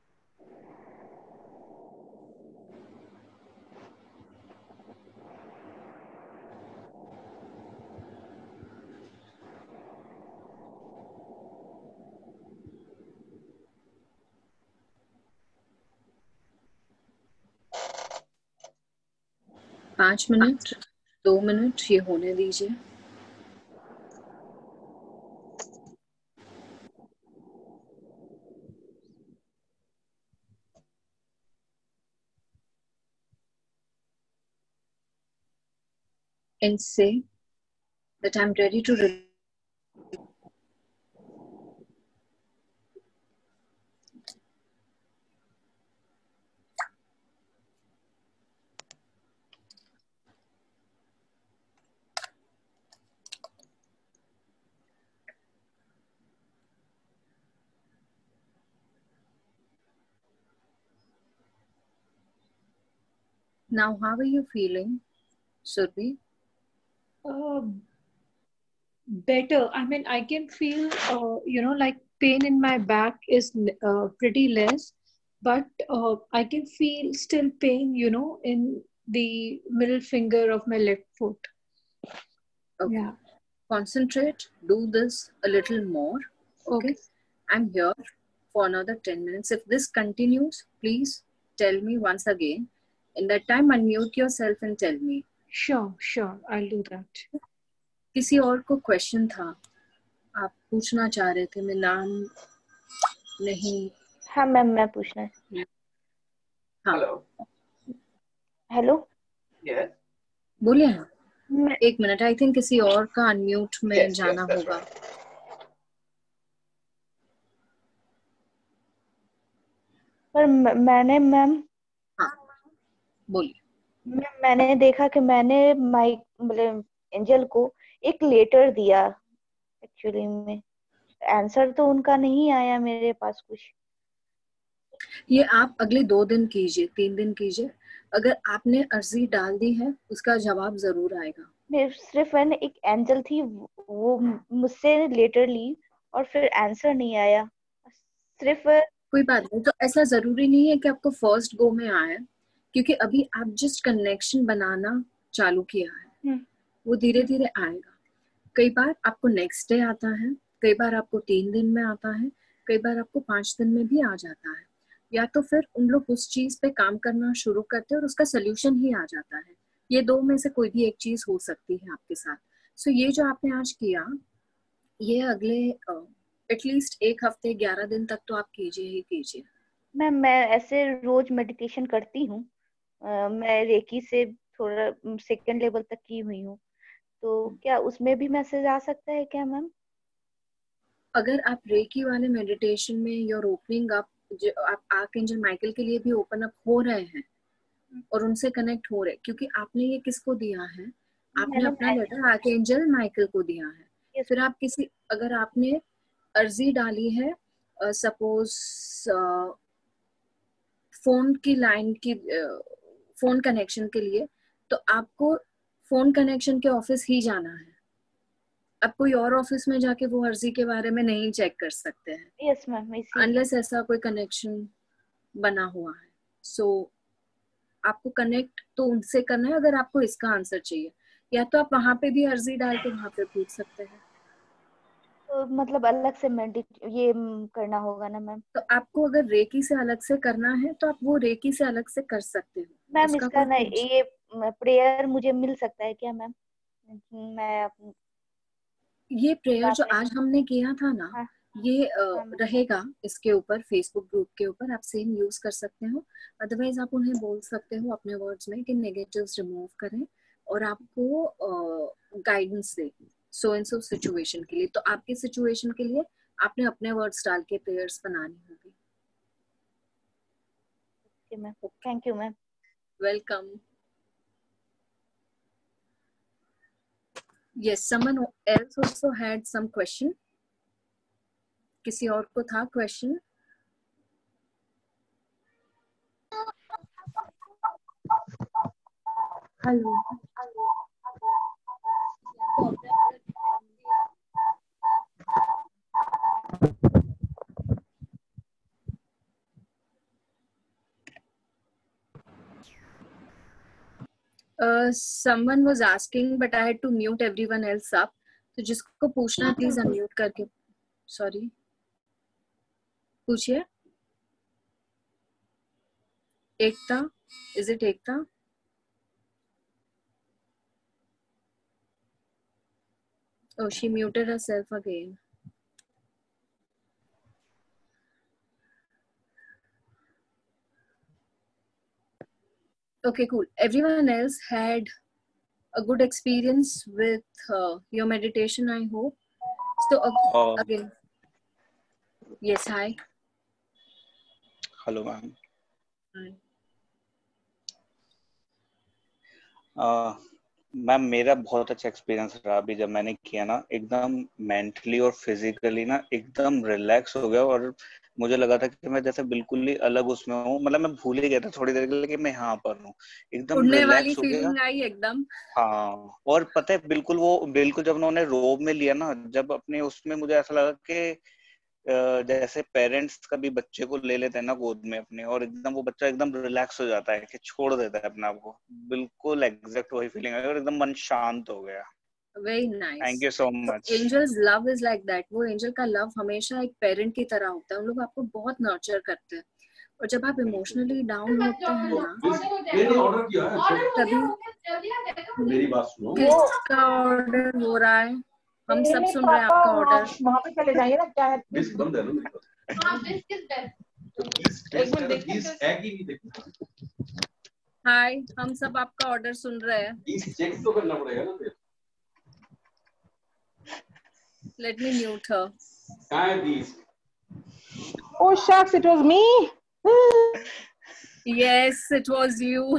पाँच minute, दो minute ये होने दीजिए. And say that I'm ready to re- Now, how are you feeling, Surbhi? Uh, better. I mean, I can feel, uh, you know, like pain in my back is uh, pretty less, but uh, I can feel still pain, you know, in the middle finger of my left foot. Okay. Yeah. Concentrate. Do this a little more. Okay. Okay. I'm here for another ten minutes. If this continues, please tell me once again. In that time, unmute yourself and tell me. Sure, sure. I'll do that. किसी और को question था, आप पूछना चाह रहे थे, मैं नाम नहीं. हाँ मैम, मैं पूछना है. हाँ. Hello. हेलो. Yes. बोलिए ना. मैं एक मिनट, आई थिंक किसी और का अनम्यूट में Yes, जाना yes, that's होगा. right. पर म- मैंने मैम हाँ, बोलिए. मैं, मैंने देखा कि मैंने माइक मतलब एंजल को एक लेटर दिया. एक्चुअली में आंसर तो उनका नहीं आया मेरे पास कुछ. ये आप अगले दो दिन कीजिए, तीन दिन कीजिए. अगर आपने अर्जी डाल दी है, उसका जवाब जरूर आएगा. मैं सिर्फ मैंने एक एंजल थी, वो मुझसे लेटर ली और फिर आंसर नहीं आया. सिर्फ कोई बात नहीं. तो ऐसा जरूरी नहीं है कि आपको फर्स्ट गो में आए, क्योंकि अभी आप जस्ट कनेक्शन बनाना चालू किया है. वो धीरे धीरे आएगा. कई बार आपको नेक्स्ट डे आता है, कई बार आपको तीन दिन में आता है, कई बार आपको पांच दिन में भी आ जाता है. या तो फिर उन लोग उस चीज पे काम करना शुरू करते हैं और उसका सोल्यूशन ही आ जाता है. ये दो में से कोई भी एक चीज हो सकती है आपके साथ. सो so, ये जो आपने आज किया, ये अगले एटलीस्ट एक हफ्ते ग्यारह दिन तक तो आप कीजिए ही कीजिए. मैम मैं ऐसे रोज मेडिटेशन करती हूँ. अ, मैं रेकी से थोड़ा सेकंड लेवल तक की हुई हूँ. तो क्या उसमें भी मैसेज आ सकता है क्या मैम? अगर आप रेकी वाले मेडिटेशन में योर ओपनिंग अप, जो आप आर्कएंजल माइकल के लिए भी ओपन अप हो रहे हैं और उनसे कनेक्ट हो रहे, क्योंकि आपने ये किसको दिया है? आपने मैंने अपना लेटर आर्कएंजल माइकल को दिया है. Yes. फिर आप किसी, अगर आपने अर्जी डाली है सपोज फोन की लाइन की, फोन कनेक्शन के लिए, तो आपको फोन कनेक्शन के ऑफिस ही जाना है. आप कोई और ऑफिस में जाके वो अर्जी के बारे में नहीं चेक कर सकते हैं. यस मैम, अनलेस ऐसा कोई कनेक्शन बना हुआ है. सो so, आपको कनेक्ट तो उनसे करना है अगर आपको इसका आंसर चाहिए. या तो आप वहां पे भी अर्जी डाल के वहां पे पूछ सकते हैं. तो मतलब अलग से मेडिट ये करना होगा ना मैम? तो आपको अगर रेकी से अलग से करना है तो आप वो रेकी से अलग से कर सकते हो. मैम इसका ना ये प्रेयर मुझे मिल सकता है क्या मैम? मैं ये प्रेयर जो आज हमने किया था ना, हाँ, ये हाँ, रहेगा इसके ऊपर, फेसबुक ग्रुप के ऊपर. आप सेम यूज कर सकते हो. अदरवाइज आप उन्हें बोल सकते हो अपने वर्ड्स में कि नेगेटिव्स रिमूव करें और आपको गाइडेंस दे सो एंड सो सिचुएशन के लिए. तो आपकी सिचुएशन के लिए आपने अपने वर्ड्स डाल के प्रेयर्स बनानी होगी. Okay ma'am, thank you ma'am. Welcome. Yes, someone else also had some question. किसी और को था question? Hello. Uh, someone was asking, but I had to mute everyone else up. तो जिसको पूछना है प्लीज अनम्यूट करके. सॉरी, पूछिए. Ekta, is it Ekta? Oh, she muted herself again. Okay, cool. Everyone else had a good experience with uh, your meditation, I hope. So uh, Uh, again, yes, hi. Hello ma'am. Hi. Ma'am मेरा बहुत अच्छा experience रहा अभी जब मैंने किया ना. एकदम मेंटली और फिजिकली ना एकदम रिलैक्स हो गया और मुझे लगा था कि मैं जैसे बिल्कुल ही अलग उसमें हूँ. मतलब मैं भूल ही गया था थोड़ी देर के लिए कि मैं यहाँ पर हूँ. एकदम उड़ने वाली रिलैक्स हो गया. फीलिंग आई एकदम. हाँ, और पता है बिल्कुल वो बिल्कुल जब उन्होंने रोब में लिया ना, जब अपने उसमें मुझे ऐसा लगा कि जैसे पेरेंट्स कभी बच्चे को ले लेते हैं ना गोद में अपने, और एकदम वो बच्चा एकदम रिलैक्स हो जाता है कि छोड़ देता है अपने आप को, बिल्कुल एग्जैक्ट वही फीलिंग है और एकदम मन शांत हो गया। Very nice. Thank you so much. Angel's love is like that. वो एंजल का लव हमेशा एक पेरेंट की तरह होता है, उन लोग आपको बहुत नर्चर करते हैं, और जब आप इमोशनली डाउन होते हैं ना, तभी मेरी बात सुनो, किसका ऑर्डर हो रहा है, हम सब सुन रहे हैं आपका ऑर्डर। वहाँ पे चले जाइए ना, क्या है डिस्क बंद है ना मेरे पास। हां डिस्क इज देयर, तो प्लीज एक मिनट देखिए, प्लीज है कि नहीं देखना। हाय, हम सब आपका ऑर्डर सुन रहे हैं, प्लीज चेक तो करना पड़ेगा ना फिर। Let me mute her. कहाँ है please? Oh shucks, it was me. Yes, it was you.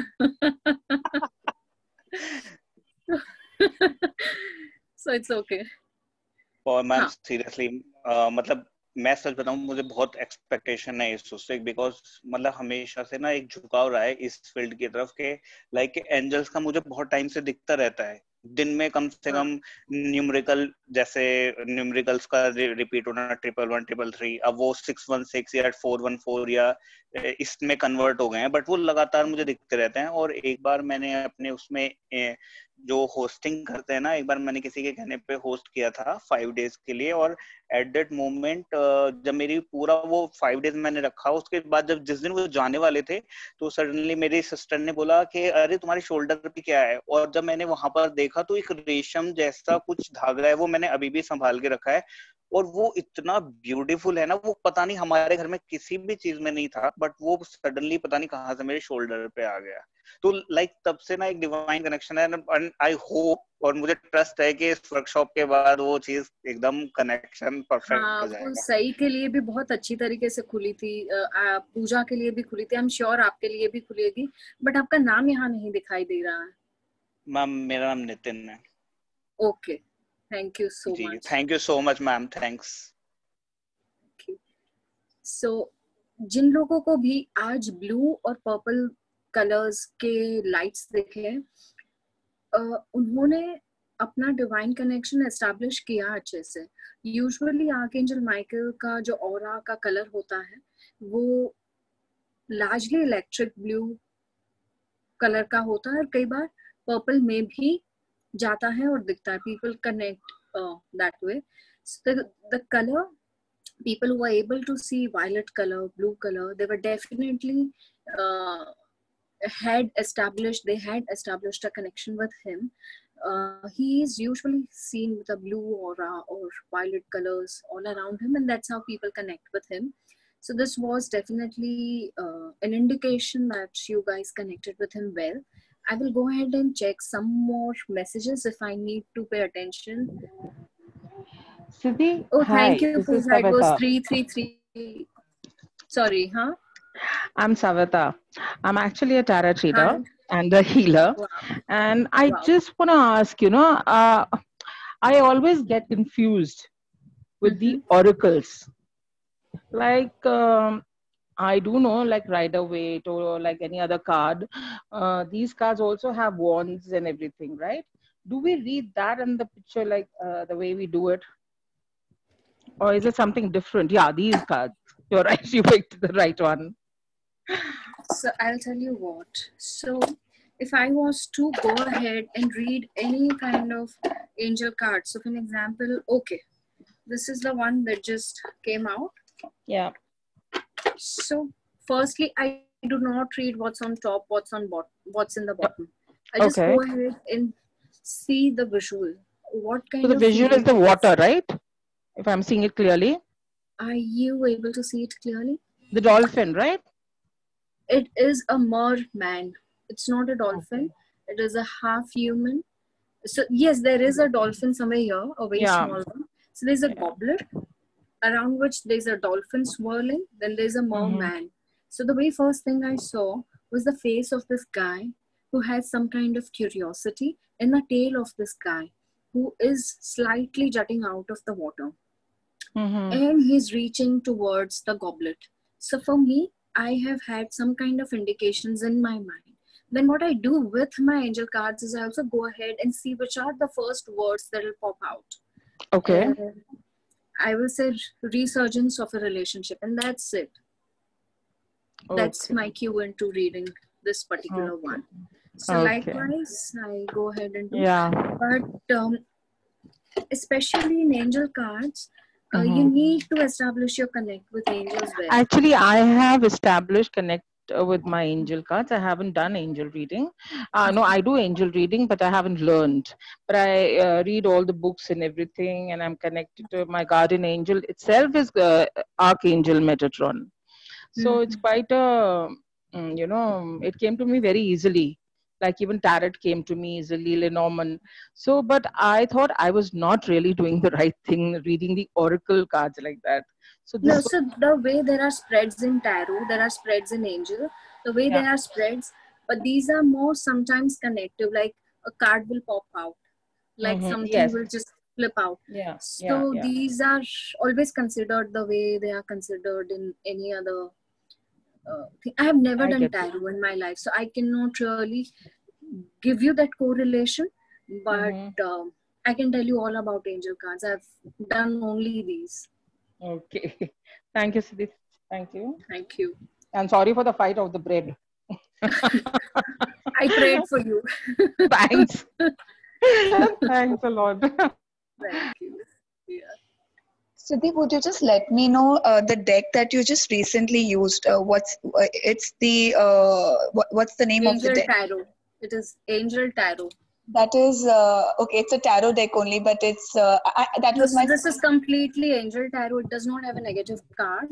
So it's okay. और मैम हाँ. सीरियसली मतलब मैं सच बताऊं, मुझे बहुत एक्सपेक्टेशन है इस उससे, बिकॉज मतलब हमेशा से ना एक झुकाव रहा है इस फील्ड की तरफ के, लाइक एंजल्स का मुझे बहुत टाइम से दिखता रहता है दिन में कम से कम न्यूमेरिकल, जैसे न्यूमेरिकल्स का रिपीट होना ट्रिपल वन ट्रिपल थ्री, अब वो सिक्स वन सिक्स या फोर वन फोर या इसमें कन्वर्ट हो गए हैं, बट वो लगातार मुझे दिखते रहते हैं। और एक बार मैंने अपने उसमें जो होस्टिंग करते हैं ना, एक बार मैंने किसी के कहने पे होस्ट किया था फाइव डेज के लिए, और एट दैट मोमेंट जब मेरी पूरा वो फाइव डेज मैंने रखा, उसके बाद जब जिस दिन वो जाने वाले थे तो सडनली मेरी सिस्टर ने बोला कि अरे तुम्हारे शोल्डर पे क्या है, और जब मैंने वहां पर देखा तो एक रेशम जैसा कुछ धागा है, वो मैंने अभी भी संभाल के रखा है, और वो इतना ब्यूटीफुल है ना, वो पता नहीं हमारे घर में किसी भी चीज में नहीं था, बट वो सडनली पता नहीं कहाँ से मेरे शोल्डर पे आ गया। तो लाइक तब से ना एक डिवाइन कनेक्शन है, एंड आई होप और मुझे ट्रस्ट है कि इस वर्कशॉप के बाद वो चीज एकदम कनेक्शन परफेक्ट हाँ, हो जाएगा। वो सही के लिए भी बहुत अच्छी तरीके से खुली थी, पूजा के लिए भी खुली थी, आई एम श्योर आपके लिए भी खुलेगी, बट आपका नाम यहाँ नहीं दिखाई दे रहा है। मैम मेरा नाम नितिन है। Okay, thank you so much. Thank you so much ma'am, thanks. So जिन लोगों को भी आज ब्लू और पर्पल कलर्स के लाइट्स दिखे, uh, उन्होंने अपना डिवाइन कनेक्शन एस्टैब्लिश किया अच्छे से। यूजुअली आर्कएंजल माइकल का जो ऑरा का कलर होता है वो लार्जली इलेक्ट्रिक ब्लू कलर का होता है, और कई बार पर्पल में भी जाता है और दिखता है। People connect that way. The colour people who were able to see violet color, blue color, they were definitely uh, had established, they had established a connection with him. Uh, he is usually seen with a blue aura or violet colors all around him, and that's how people connect with him. So this was definitely uh, an indication that you guys connected with him well. I will go ahead and check some more messages if I need to pay attention. Siddhi, oh, hi, thank you. this is That was Savita. three three three. Sorry, huh? I'm Savita. I'm actually a tarot reader Hi. and a healer. Wow. And I Wow. just want to ask, you know, uh, I always get confused with Mm-hmm. the oracles. Like, um, I do know, like Rider-Waite or like any other card, uh, these cards also have wands and everything, right? Do we read that in the picture like uh, the way we do it? Or is it something different? Yeah, these cards. You're right, you picked the right one. So I'll tell you what. So if I was to go ahead and read any kind of angel card, so for an example, okay, this is the one that just came out. Yeah. So firstly, I do not read what's on top, what's on bottom, what's in the bottom. I just Okay. go ahead and see the visual. What kind So the of visual is the feeling water, right? If I'm seeing it clearly. Are you able to see it clearly? The dolphin, right? It is a merman. It's not a dolphin. It is a half human. So yes, there is a dolphin somewhere here, a very Yeah. small one. So there's a Yeah. goblet around which there's a dolphin swirling. Then there's a merman. Mhm. So the very first thing I saw was the face of this guy who has some kind of curiosity, and the tail of this guy who is slightly jutting out of the water. Mhm. And he's reaching towards the goblet. So for me, I have had some kind of indications in my mind. Then what I do with my angel cards is I also go ahead and see which are the first words that will pop out. Okay. And I will say resurgence of a relationship, and that's it. That's Okay. my cue into reading this particular Okay. one. So Okay. likewise, I go ahead and do. Yeah. But um, especially in angel cards, uh, you Mhm. need to establish your connect with angels well. Actually, I have established connect uh, with my angel cards. I haven't done angel reading. Uh, no, I do angel reading, but I haven't learned. But I uh, read all the books and everything, and I'm connected to my guardian angel itself is uh, Archangel Metatron. So it's quite a, mm, you know, it came to me very easily. Like even tarot came to me easily, Lenormand. So, but I thought I was not really doing the right thing, reading the oracle cards like that. So No, this was, so the way there are spreads in tarot, there are spreads in angel, the way Yeah. there are spreads, but these are more sometimes connective, like a card will pop out, like Mhm, something yes. will just flip out. Yeah, So yeah, yeah. these are always considered the way they are considered in any other uh, thing. I have never I done get it. tarot in my life, so I cannot really give you that correlation, but Mhm. um, I can tell you all about angel cards. I've done only these. Okay. Thank you, Siddhi. Thank you. Thank you. And sorry for the fight of the bread. I prayed for you. Thanks. Thanks a lot. Thank you. Yeah. Siddhi, would you just let me know uh, the deck that you just recently used? Uh, what's uh, it's the uh, what, what's the name of the Angel deck? Tarot. It is Angel Tarot. That is uh, okay. It's a tarot deck only, but it's uh, I, that was This, my. this is completely Angel Tarot. It does not have a negative card.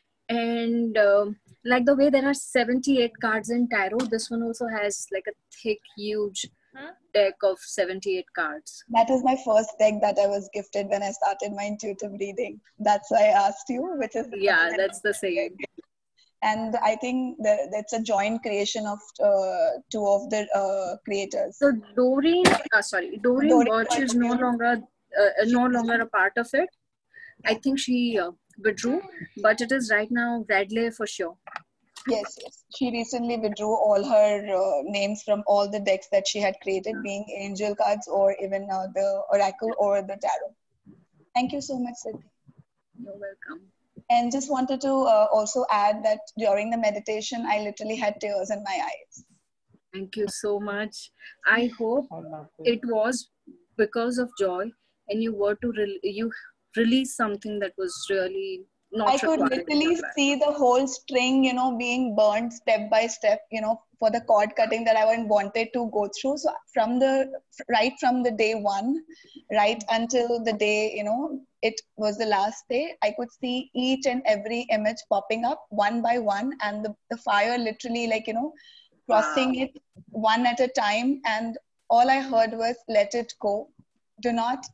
And um, like the way there are seventy-eight cards in tarot, this one also has like a thick, huge deck of seventy-eight cards. That was my first deck that I was gifted when I started my intuitive reading. That's why I asked you, which is the Yeah, that's the same. And I think that that's a joint creation of uh, two of the uh, creators. So Doreen, uh, sorry, Doreen Doreen Birch is no longer uh, no longer a part of it. I think she uh, withdrew, but it is right now Bradley for sure. Yes, yes. She recently withdrew all her uh, names from all the decks that she had created, being angel cards or even uh, the oracle or the tarot. Thank you so much, Siddhi. You're welcome. And just wanted to uh, also add that during the meditation, I literally had tears in my eyes. Thank you so much. I hope it was because of joy, and you were to re- you release something that was really not I could required in your literally life. see the whole string, you know, being burned step by step, you know, for the cord cutting that I wanted to go through. So from the, right from the day one, right until the day, you know, it was the last day, I could see each and every image popping up one by one, and the, the fire literally like, you know, crossing it one at a time. And all I heard was, let it go. Do not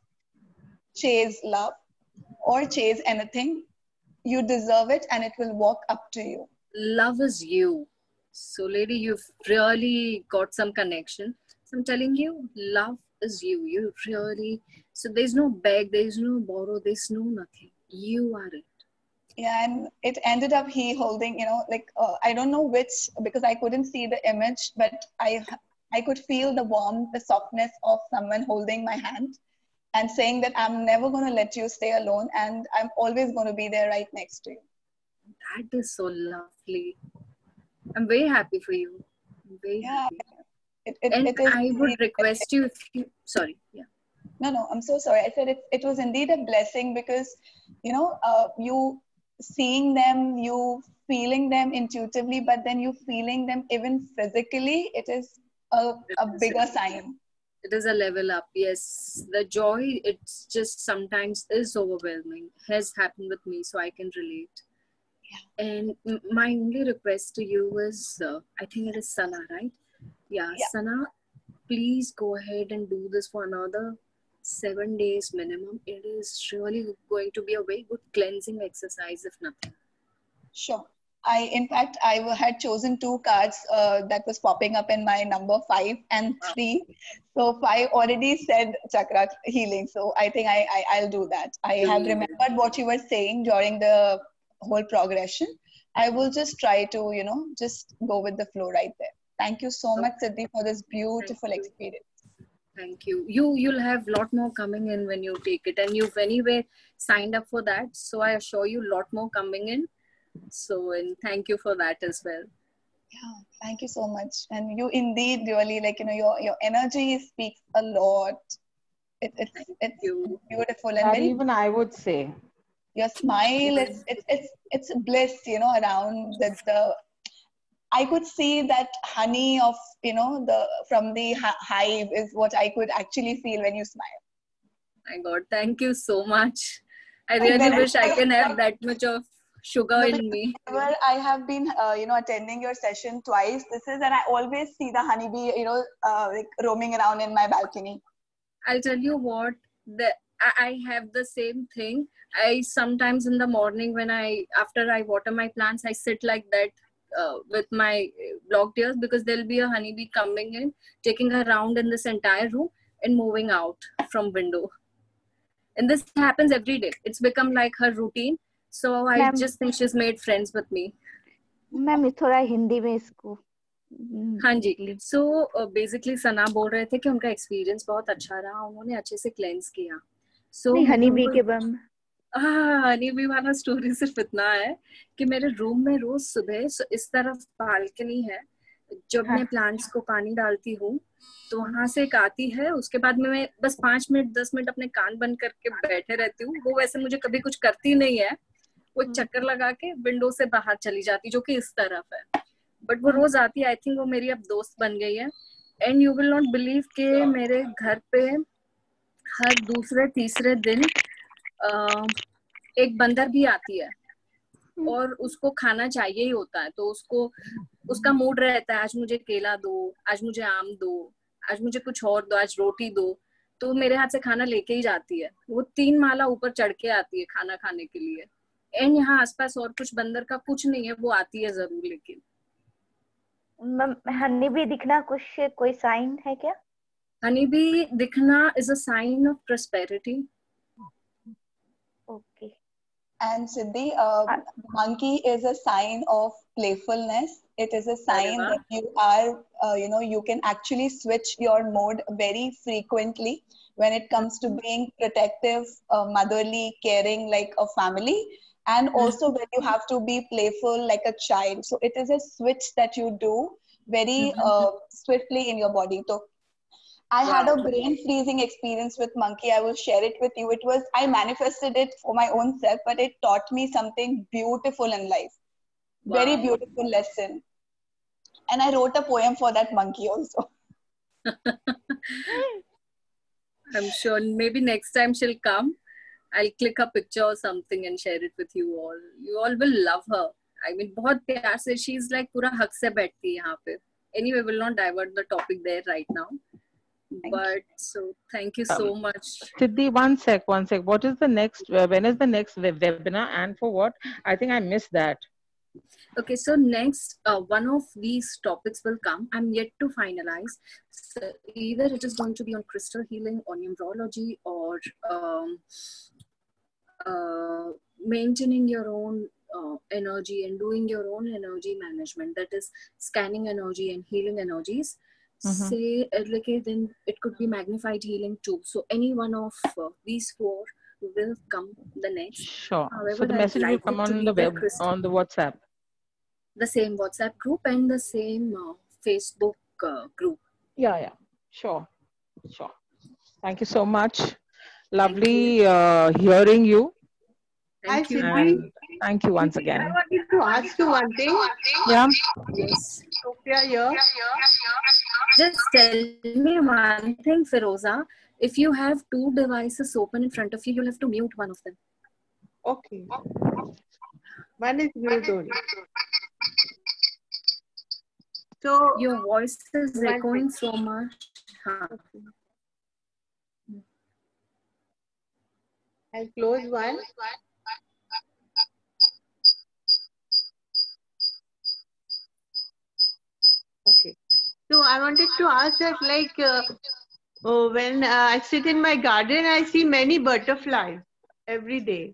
chase love or chase anything. You deserve it, and it will walk up to you. Love is you. So lady, you've really got some connection. So I'm telling you, love is you. You really, so there's no beg, there's no borrow, there's no nothing. You are it. Yeah, and it ended up he holding, you know, like, uh, I don't know which, because I couldn't see the image, but I, I could feel the warmth, the softness of someone holding my hand and saying that I'm never going to let you stay alone, and I'm always going to be there right next to you. That is so lovely. I'm very happy for you. I'm very Yeah, happy. it, it, And it is I would request you if you, sorry, yeah. No, no, I'm so sorry. I said it, it was indeed a blessing because, you know, uh, you seeing them, you feeling them intuitively, but then you feeling them even physically, it is a, a bigger sign. It is a level up. Yes, the joy, it's just sometimes is overwhelming. Has happened with me, so I can relate. Yeah. And m- my only request to you is, uh, I think it is Sana, right? Yeah, Yeah. Sana, please go ahead and do this for another seven days minimum. It is really going to be a very good cleansing exercise, if nothing. Sure. I, in fact, I had chosen two cards uh, that was popping up in my number five and three. So five already said chakra healing. So I think I, I, I'll do that. I have remembered what you were saying during the whole progression. I will just try to, you know, just go with the flow right there. Thank you so much, Siddhi, for this beautiful experience. Thank you. You you'll have a lot more coming in when you take it, and you've anyway signed up for that. So I assure you, a lot more coming in. So and thank you for that as well. Yeah, thank you so much. And you indeed really, like, you know, your your energy speaks a lot. It, it's it's you. beautiful and That very. even I would say. Your smile, it's it's it's it's bliss, you know, around the the. I could see that honey of, you know, the from the hive is what I could actually feel when you smile. My God, thank you so much. I really wish I can have that much of sugar No, in me. Whenever I have been, uh, you know, attending your session twice, this is, and I always see the honeybee, you know, uh, like roaming around in my balcony. I'll tell you what, the I have the same thing. I sometimes in the morning when I, after I water my plants, I sit like that uh, with my blocked ears, because there'll be a honeybee coming in, taking a round in this entire room and moving out from window. And this happens every day. It's become like her routine. So I just think she's made friends with me. Ma'am थोड़ा हिंदी में इसको. हाँ जी. So uh, basically सना बोल रहे थे कि उनका experience बहुत अच्छा रहा, उन्होंने अच्छे से क्लेंस किया. So हनी बी के बम. हाँ, हनी बी वाला स्टोरी सिर्फ इतना है कि मेरे रूम में रोज सुबह इस तरफ बालकनी है, जब मैं प्लांट्स को पानी डालती हूँ तो वहां से एक आती है. उसके बाद में मैं बस पांच मिनट दस मिनट अपने कान बंद करके बैठे रहती हूँ. वो वैसे मुझे कभी कुछ करती नहीं है, वो चक्कर लगा के विंडो से बाहर चली जाती, जो कि इस तरफ है. बट वो रोज आती है. आई थिंक वो मेरी अब दोस्त बन गई है. And you will not believe के मेरे घर पे हर दूसरे तीसरे दिन Uh, एक बंदर भी आती है और उसको खाना चाहिए ही होता है. तो उसको उसका मूड रहता है, आज मुझे केला दो, आज मुझे आम दो, आज मुझे कुछ और दो, आज रोटी दो. तो मेरे हाथ से खाना लेके ही जाती है. वो तीन माला ऊपर चढ़ के आती है खाना खाने के लिए. एंड यहाँ आसपास और कुछ बंदर का कुछ नहीं है, वो आती है जरूर. लेकिन हनी बी दिखना कुछ कोई साइन है क्या? हनी बी दिखना is a sign of prosperity. Okay. And Siddhi, uh, monkey is a sign of playfulness. It is a sign that you are, uh, you know, you can actually switch your mode very frequently when it comes to being protective, uh, motherly, caring like a family, and also when you have to be playful like a child. So it is a switch that you do very uh, swiftly in your body. So I had a brain freezing experience with monkey. I will share it with you. It was, I manifested it for my own self, but it taught me something beautiful in life. Wow. Very beautiful lesson. And I wrote a poem for that monkey also. I'm sure maybe next time she'll come, I'll click a picture or something and share it with you all. You all will love her. I mean, बहुत प्यार से, she's like पूरा हक से बैठती है यहाँ पे. Anyway, we'll not divert the topic there right now. Thank but you. So thank you so um, much. Siddhi, one sec, one sec. What is the next, uh, when is the next web webinar and for what? I think I missed that. Okay, so next, uh, one of these topics will come. I'm yet to finalize. So either it is going to be on crystal healing, on numerology, or um, uh, maintaining your own uh, energy and doing your own energy management. That is scanning energy and healing energies. Mm-hmm. Say, like, then it could be magnified healing too. So any one of uh, these four will come the next. Sure. However, so the message like will come on the web, on the WhatsApp. The same WhatsApp group and the same uh, Facebook uh, group. Yeah, yeah. Sure. Sure. Thank you so much. Lovely you. Uh, hearing you. Thank you. And thank you once again. I wanted to ask you one thing. Yeah. Yes. Sophia here. Just tell me one thing, Feroza. If you have two devices open in front of you, you'll have to mute one of them. Okay. One is mute only. So your voice is echoing so much. Huh. I'll close one. Okay. So I wanted to ask that, like, uh, oh, when uh, I sit in my garden, I see many butterflies every day.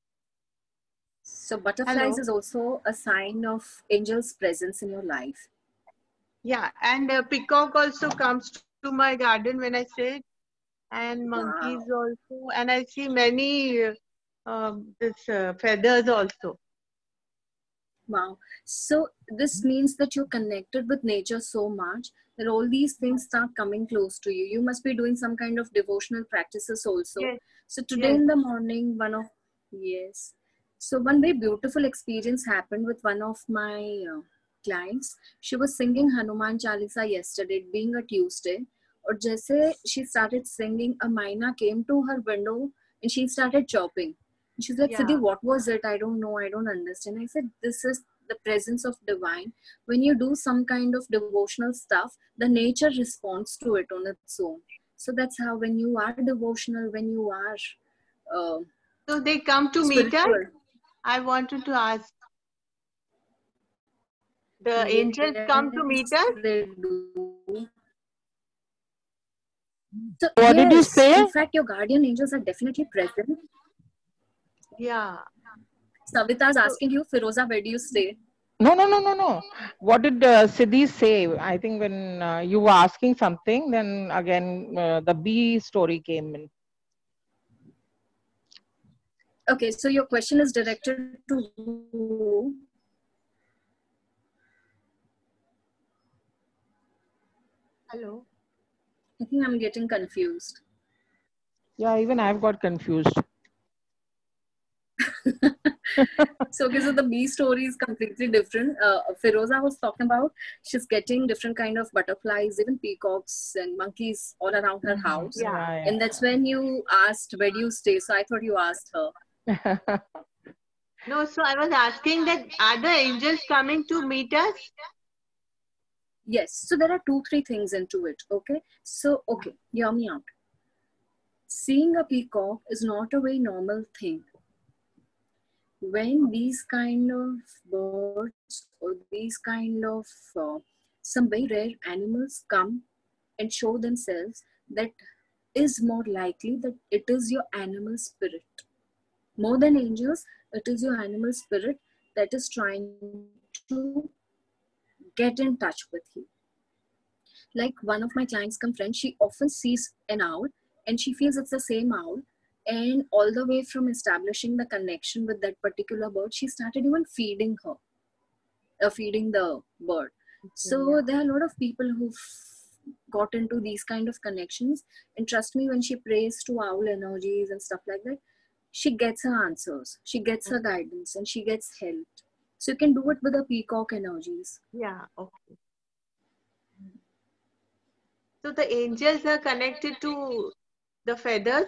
So butterflies Hello. Is also a sign of angel's presence in your life. Yeah, and uh, peacock also comes to my garden when I sit, and monkeys Wow. also, and I see many uh, um, this uh, feathers also. Wow. So this means that you're connected with nature so much that all these things start coming close to you. You must be doing some kind of devotional practices also. Yes. So today Yes. in the morning, one of, yes. So one very beautiful experience happened with one of my uh, clients. She was singing Hanuman Chalisa yesterday, it being a Tuesday. Or जैसे she started singing, a myna came to her window and she started chirping. She's like, Yeah. Siddhi, what was it? I don't know. I don't understand. I said, this is the presence of divine. When you do some kind of devotional stuff, the nature responds to it on its own. So that's how when you are devotional, when you are uh, So they come to meet us. spiritual. I wanted to ask. The angels come to meet Yes, us. they do. So What did you yes, say? in fact, your guardian angels are definitely present. Yeah. Savita's So, asking you, Firoza, where do you stay? No, no, no, no, no. What did uh, Siddhi say? I think when uh, you were asking something, then again uh, the bee story came in. Okay, so your question is directed to who? hello. I think I'm getting confused. Yeah, even I've got confused. So, okay, so the bee story is completely different. Uh, Firoza was talking about she's getting different kind of butterflies, even peacocks and monkeys all around her house. Yeah. Yeah, yeah. And that's when you asked, where do you stay? So I thought you asked her. No, so I was asking that are the angels coming to meet us? Yes. So there are two, three things into it. Okay. So, okay, hear me out. Seeing a peacock is not a very normal thing. When these kind of birds or these kind of uh, some very rare animals come and show themselves, that is more likely that it is your animal spirit. More than angels, it is your animal spirit that is trying to get in touch with you. Like one of my clients come friends, she often sees an owl and she feels it's the same owl. And all the way from establishing the connection with that particular bird, she started even feeding her, uh, feeding the bird. So Yeah. there are a lot of people who've got into these kind of connections. And trust me, when she prays to owl energies and stuff like that, she gets her answers, she gets her guidance, and she gets help. So you can do it with the peacock energies. Yeah. Okay. So the angels are connected to the feathers.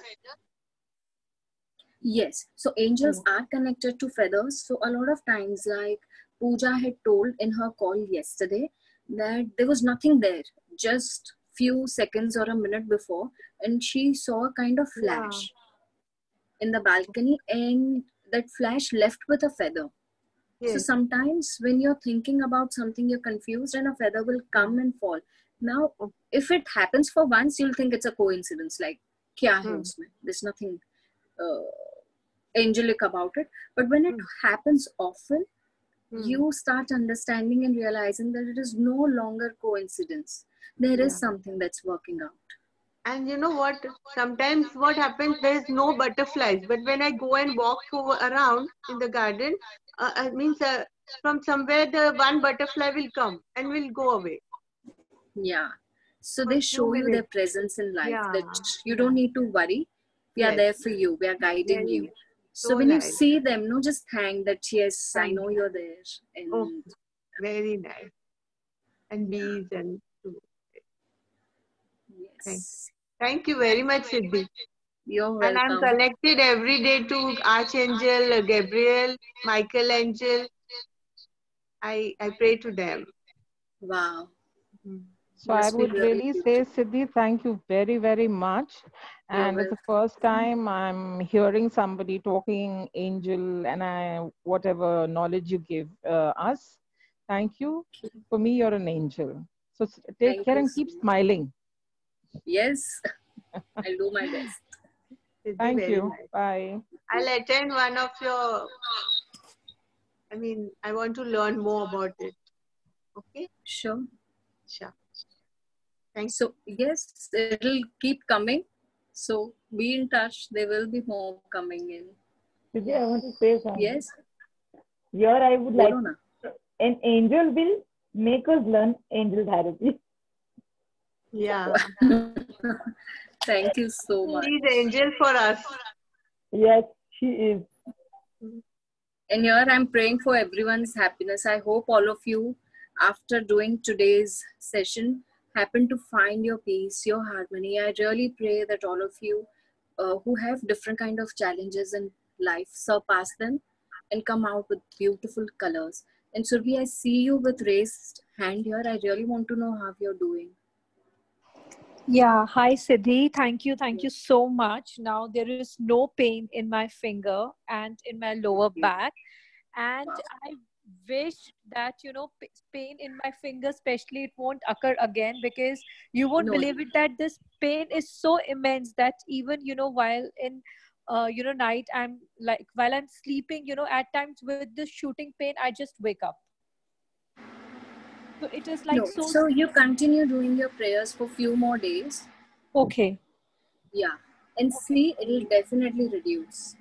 Yes, so angels are connected to feathers. So a lot of times, like Pooja had told in her call yesterday, that there was nothing there, just few seconds or a minute before, and she saw a kind of flash in the balcony, and that flash left with a feather. So Yes. sometimes when you're thinking about something, you're confused and a feather will come and fall. Now, if it happens for once, you'll think it's a coincidence, like, kya hai Hmm. usme? There's nothing uh, angelic about it. But when it happens often, Hmm. you start understanding and realizing that it is no longer coincidence. There is Yeah. something that's working out. And you know what? Sometimes what happens, there is no butterflies. But when I go and walk over, around in the garden, uh, it means uh, from somewhere the one butterfly will come and will go away. Yeah. So For they few show you their minutes. presence in life, Yeah. that you Yeah. don't need to worry. We are Yes. there for you. We are guiding Very you. nice. So So when you nice. see them, no, just thank that, yes, I Thank know you. you're there. And Oh, very nice. And bees and too. Thank, yes, thank you very much, Siddhi. you're And I'm welcome. connected every day to Archangel Gabriel, Michaelangel. I I pray to them. Wow. So I Must be would really really beautiful. say, Siddhi, thank you very, very much. You're And it's the welcome. first time I'm hearing somebody talking angel, and I whatever knowledge you give uh, us. Thank you. For me, you're an angel. So s- take Thank care you and so keep much. smiling. Yes, I'll do my best. Siddhi, Thank very you. nice. Bye. I'll attend one of your. I mean, I want to learn more about it. Okay. Sure. Sure. Thanks. So yes, it'll keep coming. So be in touch. There will be more coming in. Today I want to say something. Yes. Here I would like Bolo na. an angel will make us learn angel therapy. Yeah. Thank you so much. She's angel for us. Yes, she is. And here I'm praying for everyone's happiness. I hope all of you, after doing today's session, happen to find your peace, your harmony. I really pray that all of you uh, who have different kind of challenges in life surpass them and come out with beautiful colors. And Surbi, I see you with raised hand here. I really want to know how you're doing. Yeah, hi Siddhi. Thank you. Thank you so much. Now there is no pain in my finger and in my lower back. And I wish that, you know, p- pain in my finger, especially, it won't occur again, because you won't No. believe it that this pain is so immense that even, you know, while in, uh, you know, night, I'm like, while I'm sleeping, you know, at times with this shooting pain, I just wake up. So it is like No. so. So you continue doing your prayers for few more days. Okay. Yeah. And see, it'll definitely reduce.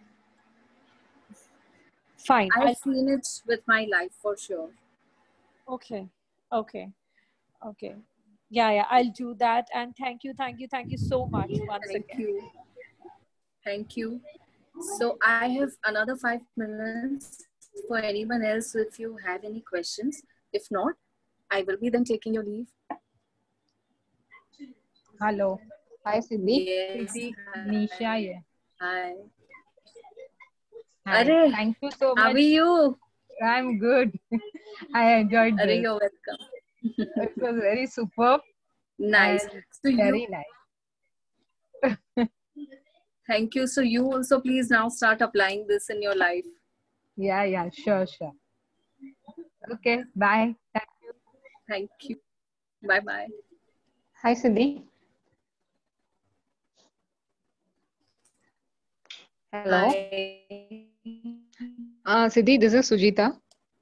Fine. I've I'll, seen it with my life for sure. okay. Okay. Okay. Yeah, yeah, I'll do that. And thank you, thank you, thank you so much once Thank again. you. Thank you. So I have another five minutes for anyone else if you have any questions. If not, I will be then taking your leave. Hello. Hi, Siddhi. Yes. Siddhi, Hi. Nisha here. Hi. Hi. Arey, Thank you so how much. are you? I'm good. I enjoyed Arey, this. you're welcome. It was very superb Nice. and So very you, nice. thank you. So you also please now start applying this in your life. Yeah, yeah, sure, sure. Okay, bye. Thank you. Thank you. Bye bye. Hi, Siddhi. Hello. Hi. Uh, Siddhi, this is Sujita.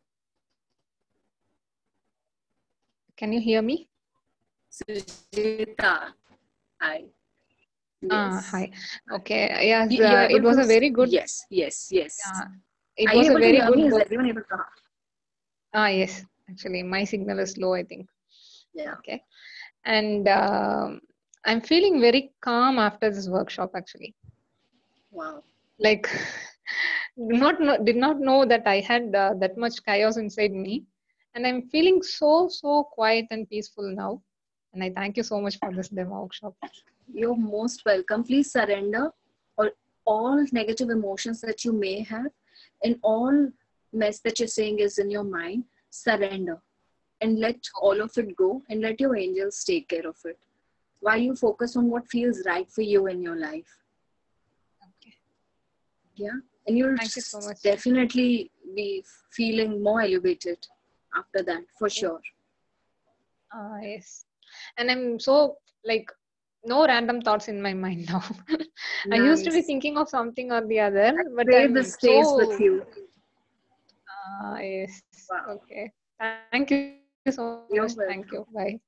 Can you hear me? Sujita. Hi. Ah, Yes. hi. Okay. Yes, You, you're uh, able it was to a very good. yes, yes, yes. Uh, it Are you was a able to very hear good me? Is book. everyone able to? Ah, yes. Actually, my signal is low, I think. Yeah. Okay. And uh, I'm feeling very calm after this workshop, actually. Wow. Like, not know, did not know that I had uh, that much chaos inside me. And I'm feeling so, so quiet and peaceful now. And I thank you so much for this demo workshop. You're most welcome. Please surrender all, all negative emotions that you may have and all mess that you're saying is in your mind. Surrender and let all of it go and let your angels take care of it while you focus on what feels right for you in your life. Okay. Yeah. And you'll Thank you so much. definitely be feeling more elevated after that, for sure. Uh, yes. And I'm so, like, no random thoughts in my mind now. I used to be Nice. thinking of something or the other, I but pray I'm this stays with so. you. Uh, yes. Wow. Okay. Thank you so You're much. Thank you. welcome. Bye.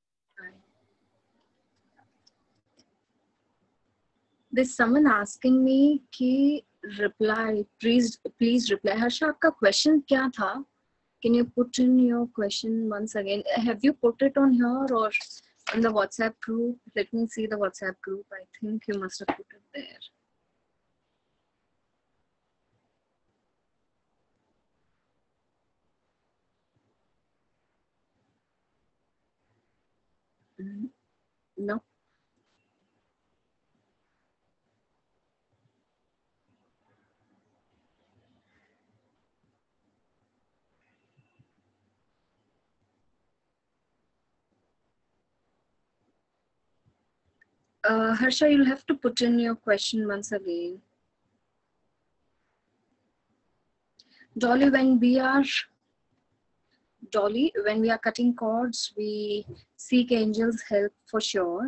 There's someone asking me कि reply, please, please reply. Harsha, आपका question क्या था? Can you put in your question once again? Have you put it on here or on the WhatsApp group? Let me see the WhatsApp group. I think you must have put it there. Mm, no. Uh, Harsha, you'll have to put in your question once again. Dolly, when we are Dolly, when we are cutting cords, we seek angels' help for sure.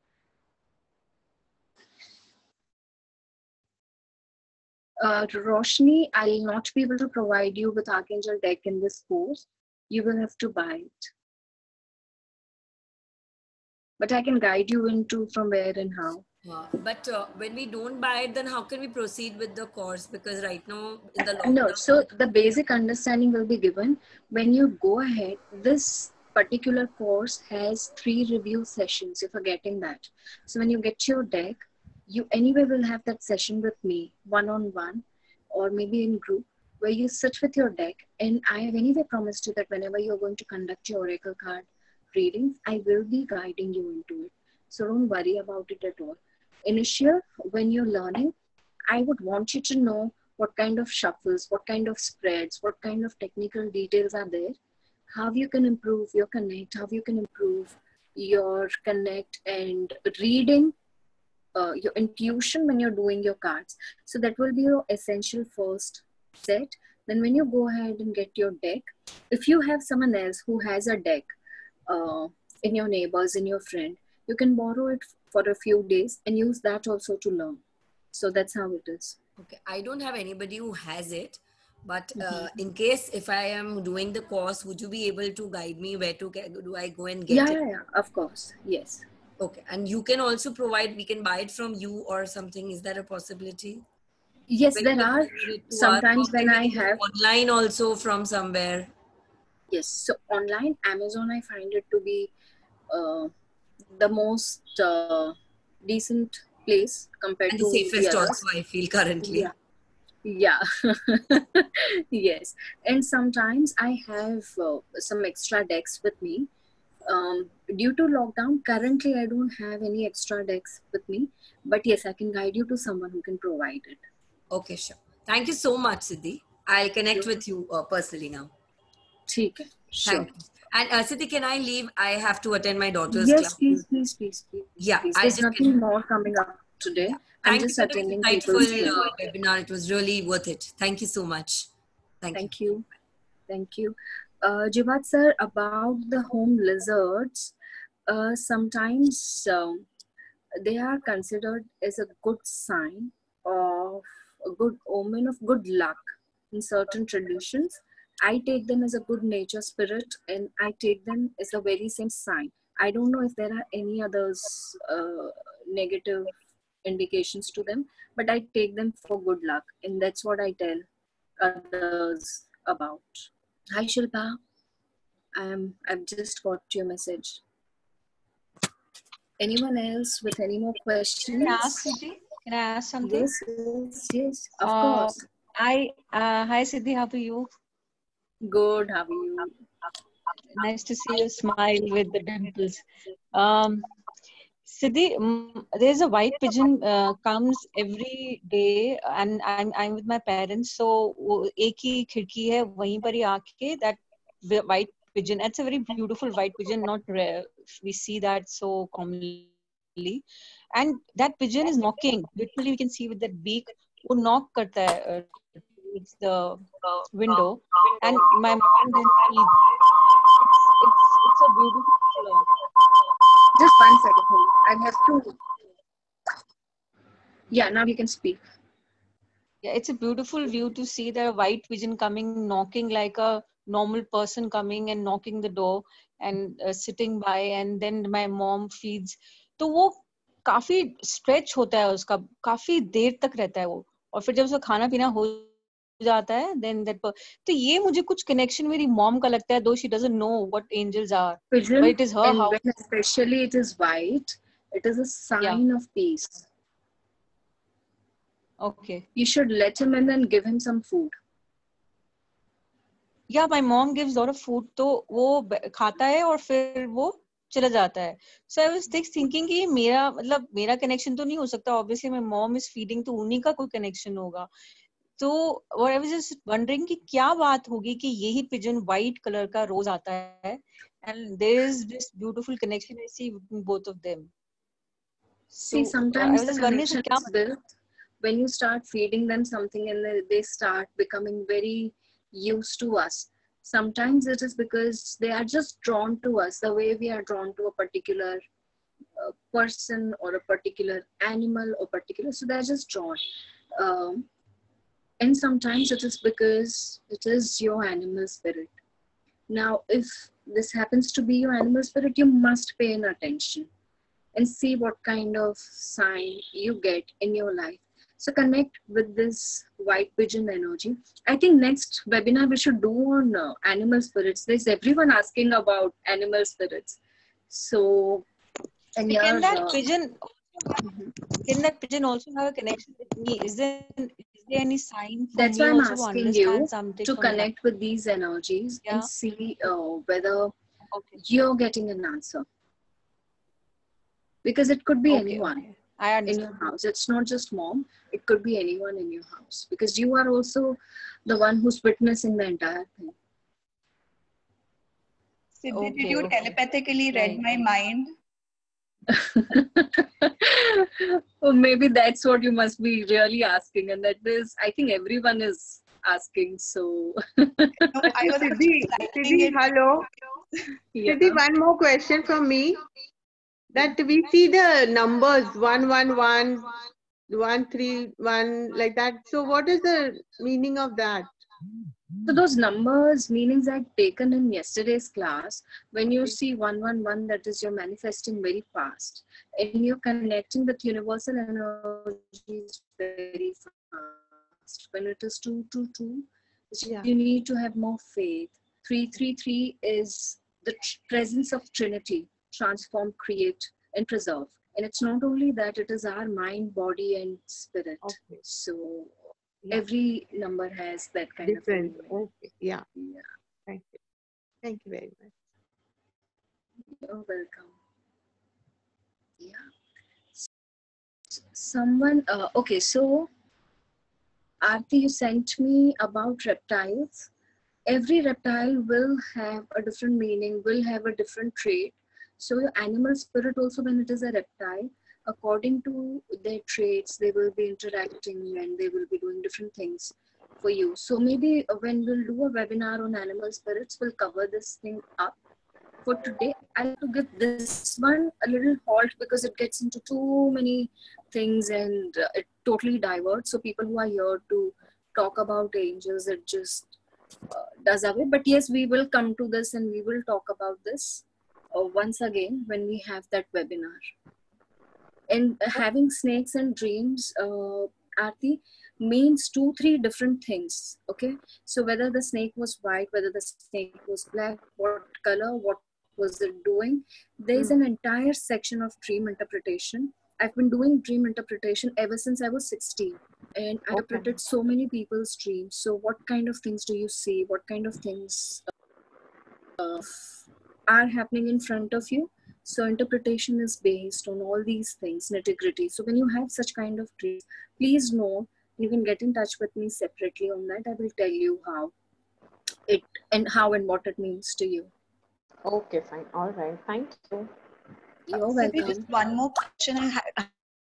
Uh, Roshni, I'll not be able to provide you with Archangel deck in this course. You will have to buy it. but I can guide you into from where and how. Uh, but uh, when we don't buy it, then how can we proceed with the course? Because right now in the lockdown. No, so the basic understanding will be given when you go ahead. This particular course has three review sessions, if you're getting that. So when you get your deck, you anyway will have that session with me, one-on-one, or maybe in group, where you sit with your deck. And I have anyway promised you that whenever you're going to conduct your Oracle card readings, I will be guiding you into it. So don't worry about it at all. Initial, when you're learning, I would want you to know what kind of shuffles, what kind of spreads, what kind of technical details are there, how you can improve your connect, how you can improve your connect and reading, uh, your intuition when you're doing your cards. So that will be your essential first set. Then when you go ahead and get your deck, if you have someone else who has a deck uh, in your neighbors, in your friend, you can borrow it for a few days and use that also to learn. So that's how it is. Okay, I don't have anybody who has it, but uh, mm-hmm. in case if I am doing the course, would you be able to guide me where to get, do I go and get yeah, it? Yeah, yeah, of course. Yes. Okay, and you can also provide, we can buy it from you or something. Is that a possibility? Yes, when there are sometimes when I have online also from somewhere. Yes, so online, Amazon, I find it to be uh, the most uh, decent place compared and to the safest the also, I feel currently. Yeah. Yeah. Yes. And sometimes I have uh, some extra decks with me. Um, due to lockdown, currently I don't have any extra decks with me. But yes, I can guide you to someone who can provide it. Okay, sure. Thank you so much, Siddhi. I'll connect sure. with you uh, personally now. Okay, sure. Thank you. And uh, Siddhi, can I leave? I have to attend my daughter's yes, class. Please, please, please, please. Yeah, please. There's nothing can... more coming up today. Yeah. I'm Thank just you attending for the people's insightful uh, webinar. It was really worth it. Thank you so much. Thank, Thank you. you. Thank you. Uh, Jivat sir, about the home lizards, uh, sometimes um, they are considered as a good sign of a good omen of good luck in certain traditions. I take them as a good nature spirit and I take them as a very same sign. I don't know if there are any others uh, negative indications to them, but I take them for good luck and that's what I tell others about. Hi Shilpa, I'm, I've just got your message. Anyone else with any more questions? Can I ask Siddhi? Can I ask something? Yes, yes, yes, of uh, course. I, uh, hi Siddhi, how are you? Good, how are you? Nice to see you smile with the dimples. Um, Siddhi, um, there's a white pigeon uh, comes every day, and I'm I'm with my parents. So एक ही खिड़की है वहीं पर ही आके that white pigeon. It's a very beautiful white pigeon. Not rare. We see that so commonly, and that pigeon is knocking. Literally, we can see with that beak. वो knock करता है. It's the window, and my mom then feeds. It's, it's, it's a beautiful. Just one second, I have to. Yeah, now you can speak. Yeah, it's a beautiful view to see the white pigeon coming, knocking like a normal person coming and knocking the door and uh, sitting by, and then my mom feeds. तो वो काफी stretch होता है उसका, काफी देर तक रहता है वो, और फिर जब उसका खाना पीना हो जाता है then that तो ये मुझे कुछ connection मेरी mom का लगता है, though she doesn't know what angels are, pigeon, but it is her and house. when especially it is white, it is a sign yeah. of peace. Okay. You should let him in and give him some food. Yeah, my mom gives a lot of food, तो वो खाता है और फिर वो चला जाता है. So I was thinking कि मेरा मतलब मेरा connection तो नहीं हो सकता. Obviously my mom is feeding, तो उन्हीं का कोई connection होगा. तो what I was just wondering कि क्या बात होगी कि यही pigeon white color का रोज आता है, and there is this beautiful connection I see between both of them. See, so, sometimes uh, the connection is built when you start feeding them something and they start becoming very used to us. Sometimes it is because they are just drawn to us the way we are drawn to a particular uh, person or a particular animal or particular, so they're just drawn. Um, and sometimes it is because it is your animal spirit. Now, if this happens to be your animal spirit, you must pay an attention. and see what kind of sign you get in your life. So connect with this white pigeon energy. I think next webinar we should do on uh, animal spirits. There's everyone asking about animal spirits. So, and Can your, that uh, pigeon can that pigeon also have a connection with me? Is there is there any sign for that's me why I'm also to asking you understand something to from that? connect with these energies Yeah. and see uh, whether Okay. you're getting an answer. Because it could be Okay, anyone okay. I in understand. your house. It's not just mom. It could be anyone in your house. Because you are also the one who's witnessing the entire thing. Siddhi, Okay, did you okay. telepathically read Right, my right. mind? Or maybe that's what you must be really asking. And that is, I think everyone is asking. So, No, I was Siddhi, writing Siddhi, it. hello. yeah. Siddhi, one more question from me. That we see the numbers one one one, one three one, like that. So what is the meaning of that? So those numbers, meanings I'd taken in yesterday's class, when you see one one one, that is you're manifesting very fast. And you're connecting with universal energies very fast. When it is two two two, Yeah. you need to have more faith. three three three is the tr- presence of Trinity, transform, create, and preserve. And it's not only that, it is our mind, body, and spirit. Okay. So Yeah. every number has that kind Different. of meaning. Okay. Yeah. Yeah, Thank you. Thank you very much. you're welcome. Yeah. S- Someone, uh, okay, so Aarti, you sent me about reptiles. Every reptile will have a different meaning, will have a different trait. So your animal spirit also, when it is a reptile, according to their traits, they will be interacting and they will be doing different things for you. So maybe uh, when we'll do a webinar on animal spirits, we'll cover this thing up. For today, I'll have to give this one a little halt because it gets into too many things and uh, it totally diverts. So people who are here to talk about angels, it just uh, does away. But yes, we will come to this and we will talk about this uh, once again when we have that webinar. And having snakes and dreams, uh, Aarti, means two, three different things. Okay, so whether the snake was white, whether the snake was black, what color, what was it doing, there is an entire section of dream interpretation. I've been doing dream interpretation ever since I was sixteen, and I interpreted so many people's dreams. So what kind of things do you see? What kind of things uh, are happening in front of you? So interpretation is based on all these things, nitty-gritty. So when you have such kind of dreams, please know you can get in touch with me separately on that. I will tell you how it and how and what it means to you. Okay, fine. All right. Thank you. You're Siddhi, welcome. just one more question I had.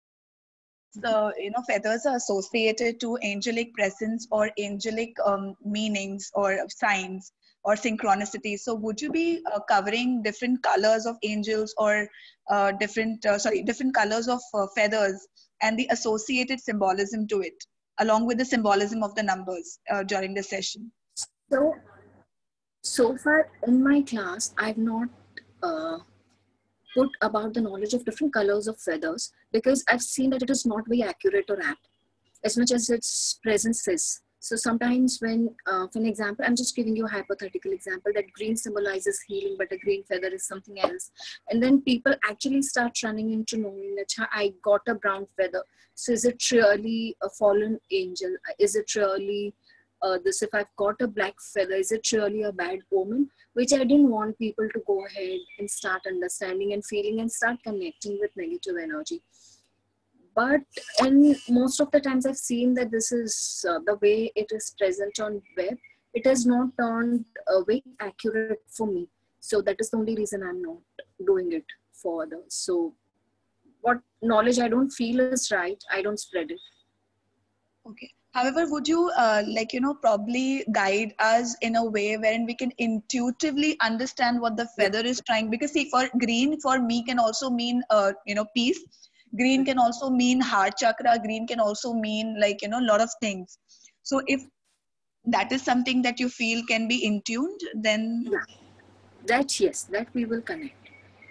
The you know feathers are associated to angelic presence or angelic um, meanings or signs or synchronicity. So would you be uh, covering different colors of angels or uh, different uh, sorry different colors of uh, feathers and the associated symbolism to it, along with the symbolism of the numbers uh, during the session? So so far in my class, I've not uh, put about the knowledge of different colors of feathers because I've seen that it is not very accurate or apt as much as its presence is. So sometimes when, uh, for an example, I'm just giving you a hypothetical example that green symbolizes healing, but a green feather is something else. And then people actually start running into knowing that I got a brown feather. So is it really a fallen angel? Is it really uh, this? If I've got a black feather, is it really a bad omen? Which I didn't want people to go ahead and start understanding and feeling and start connecting with negative energy. But and most of the times I've seen that this is uh, the way it is present on web. It has not turned uh, very accurate for me. So that is the only reason I'm not doing it for others. So what knowledge I don't feel is right, I don't spread it. Okay. However, would you uh, like, you know, probably guide us in a way wherein we can intuitively understand what the feather is trying? Because see, for green, for me can also mean, uh, you know, peace. Green can also mean heart chakra. Green can also mean like, you know, a lot of things. So if that is something that you feel can be in tuned, then... Yeah. That, yes, that we will connect.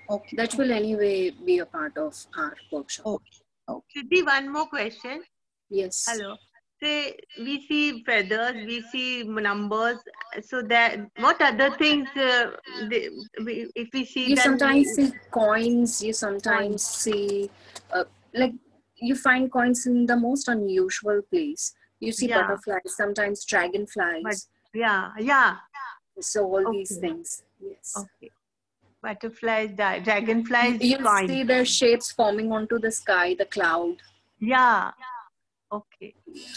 Okay. That will anyway be a part of our workshop. Okay. Okay. Siddhi, one more question. Yes. Hello. Say we see feathers, we see numbers. So that what other things? Uh, they, we, if we see You then sometimes we, see coins. You sometimes see, uh, like you find coins in the most unusual place. You see Yeah. butterflies, sometimes dragonflies. But yeah, yeah. So all Okay. these things. Yes. Okay. Butterflies, di- dragonflies, You coins. see their shapes forming onto the sky, the cloud. Yeah. Okay.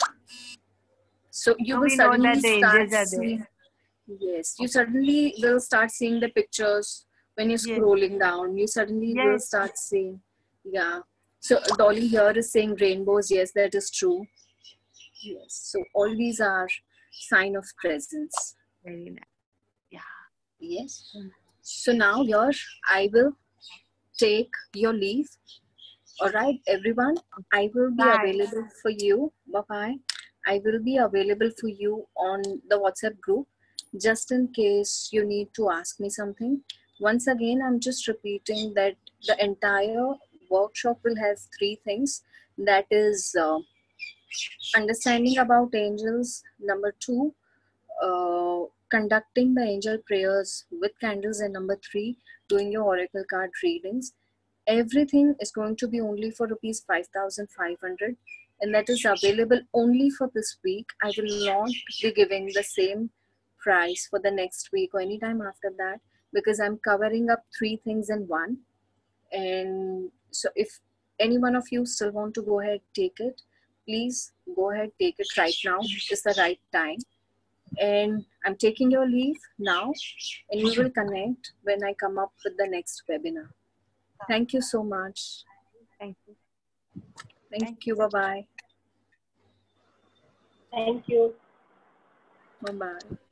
So you So will we know suddenly that the start angels are there. seeing. Yes, you suddenly will start seeing the pictures when you're Yes. scrolling down. You suddenly will Yes. start seeing. Yeah. So Dolly here is saying rainbows. Yes, that is true. Yes. So all these are sign of presence. Very nice. Yeah. Yes. So now here I will take your leave. All right, everyone. I will be Bye. available for you. Bye bye. I will be available for you on the WhatsApp group just in case you need to ask me something. Once again, I'm just repeating that the entire workshop will have three things. That is uh, understanding about angels. Number two, uh, conducting the angel prayers with candles. And number three, doing your oracle card readings. Everything is going to be only for rupees five thousand five hundred, and that is available only for this week. I will not be giving the same price for the next week or anytime after that, because I'm covering up three things in one. And so if any one of you still want to go ahead, take it, please go ahead, take it right now. It's the right time. And I'm taking your leave now, and we will connect when I come up with the next webinar. Thank you so much. Thank you. Thank, Thank you. Bye-bye. Thank you. Bye-bye.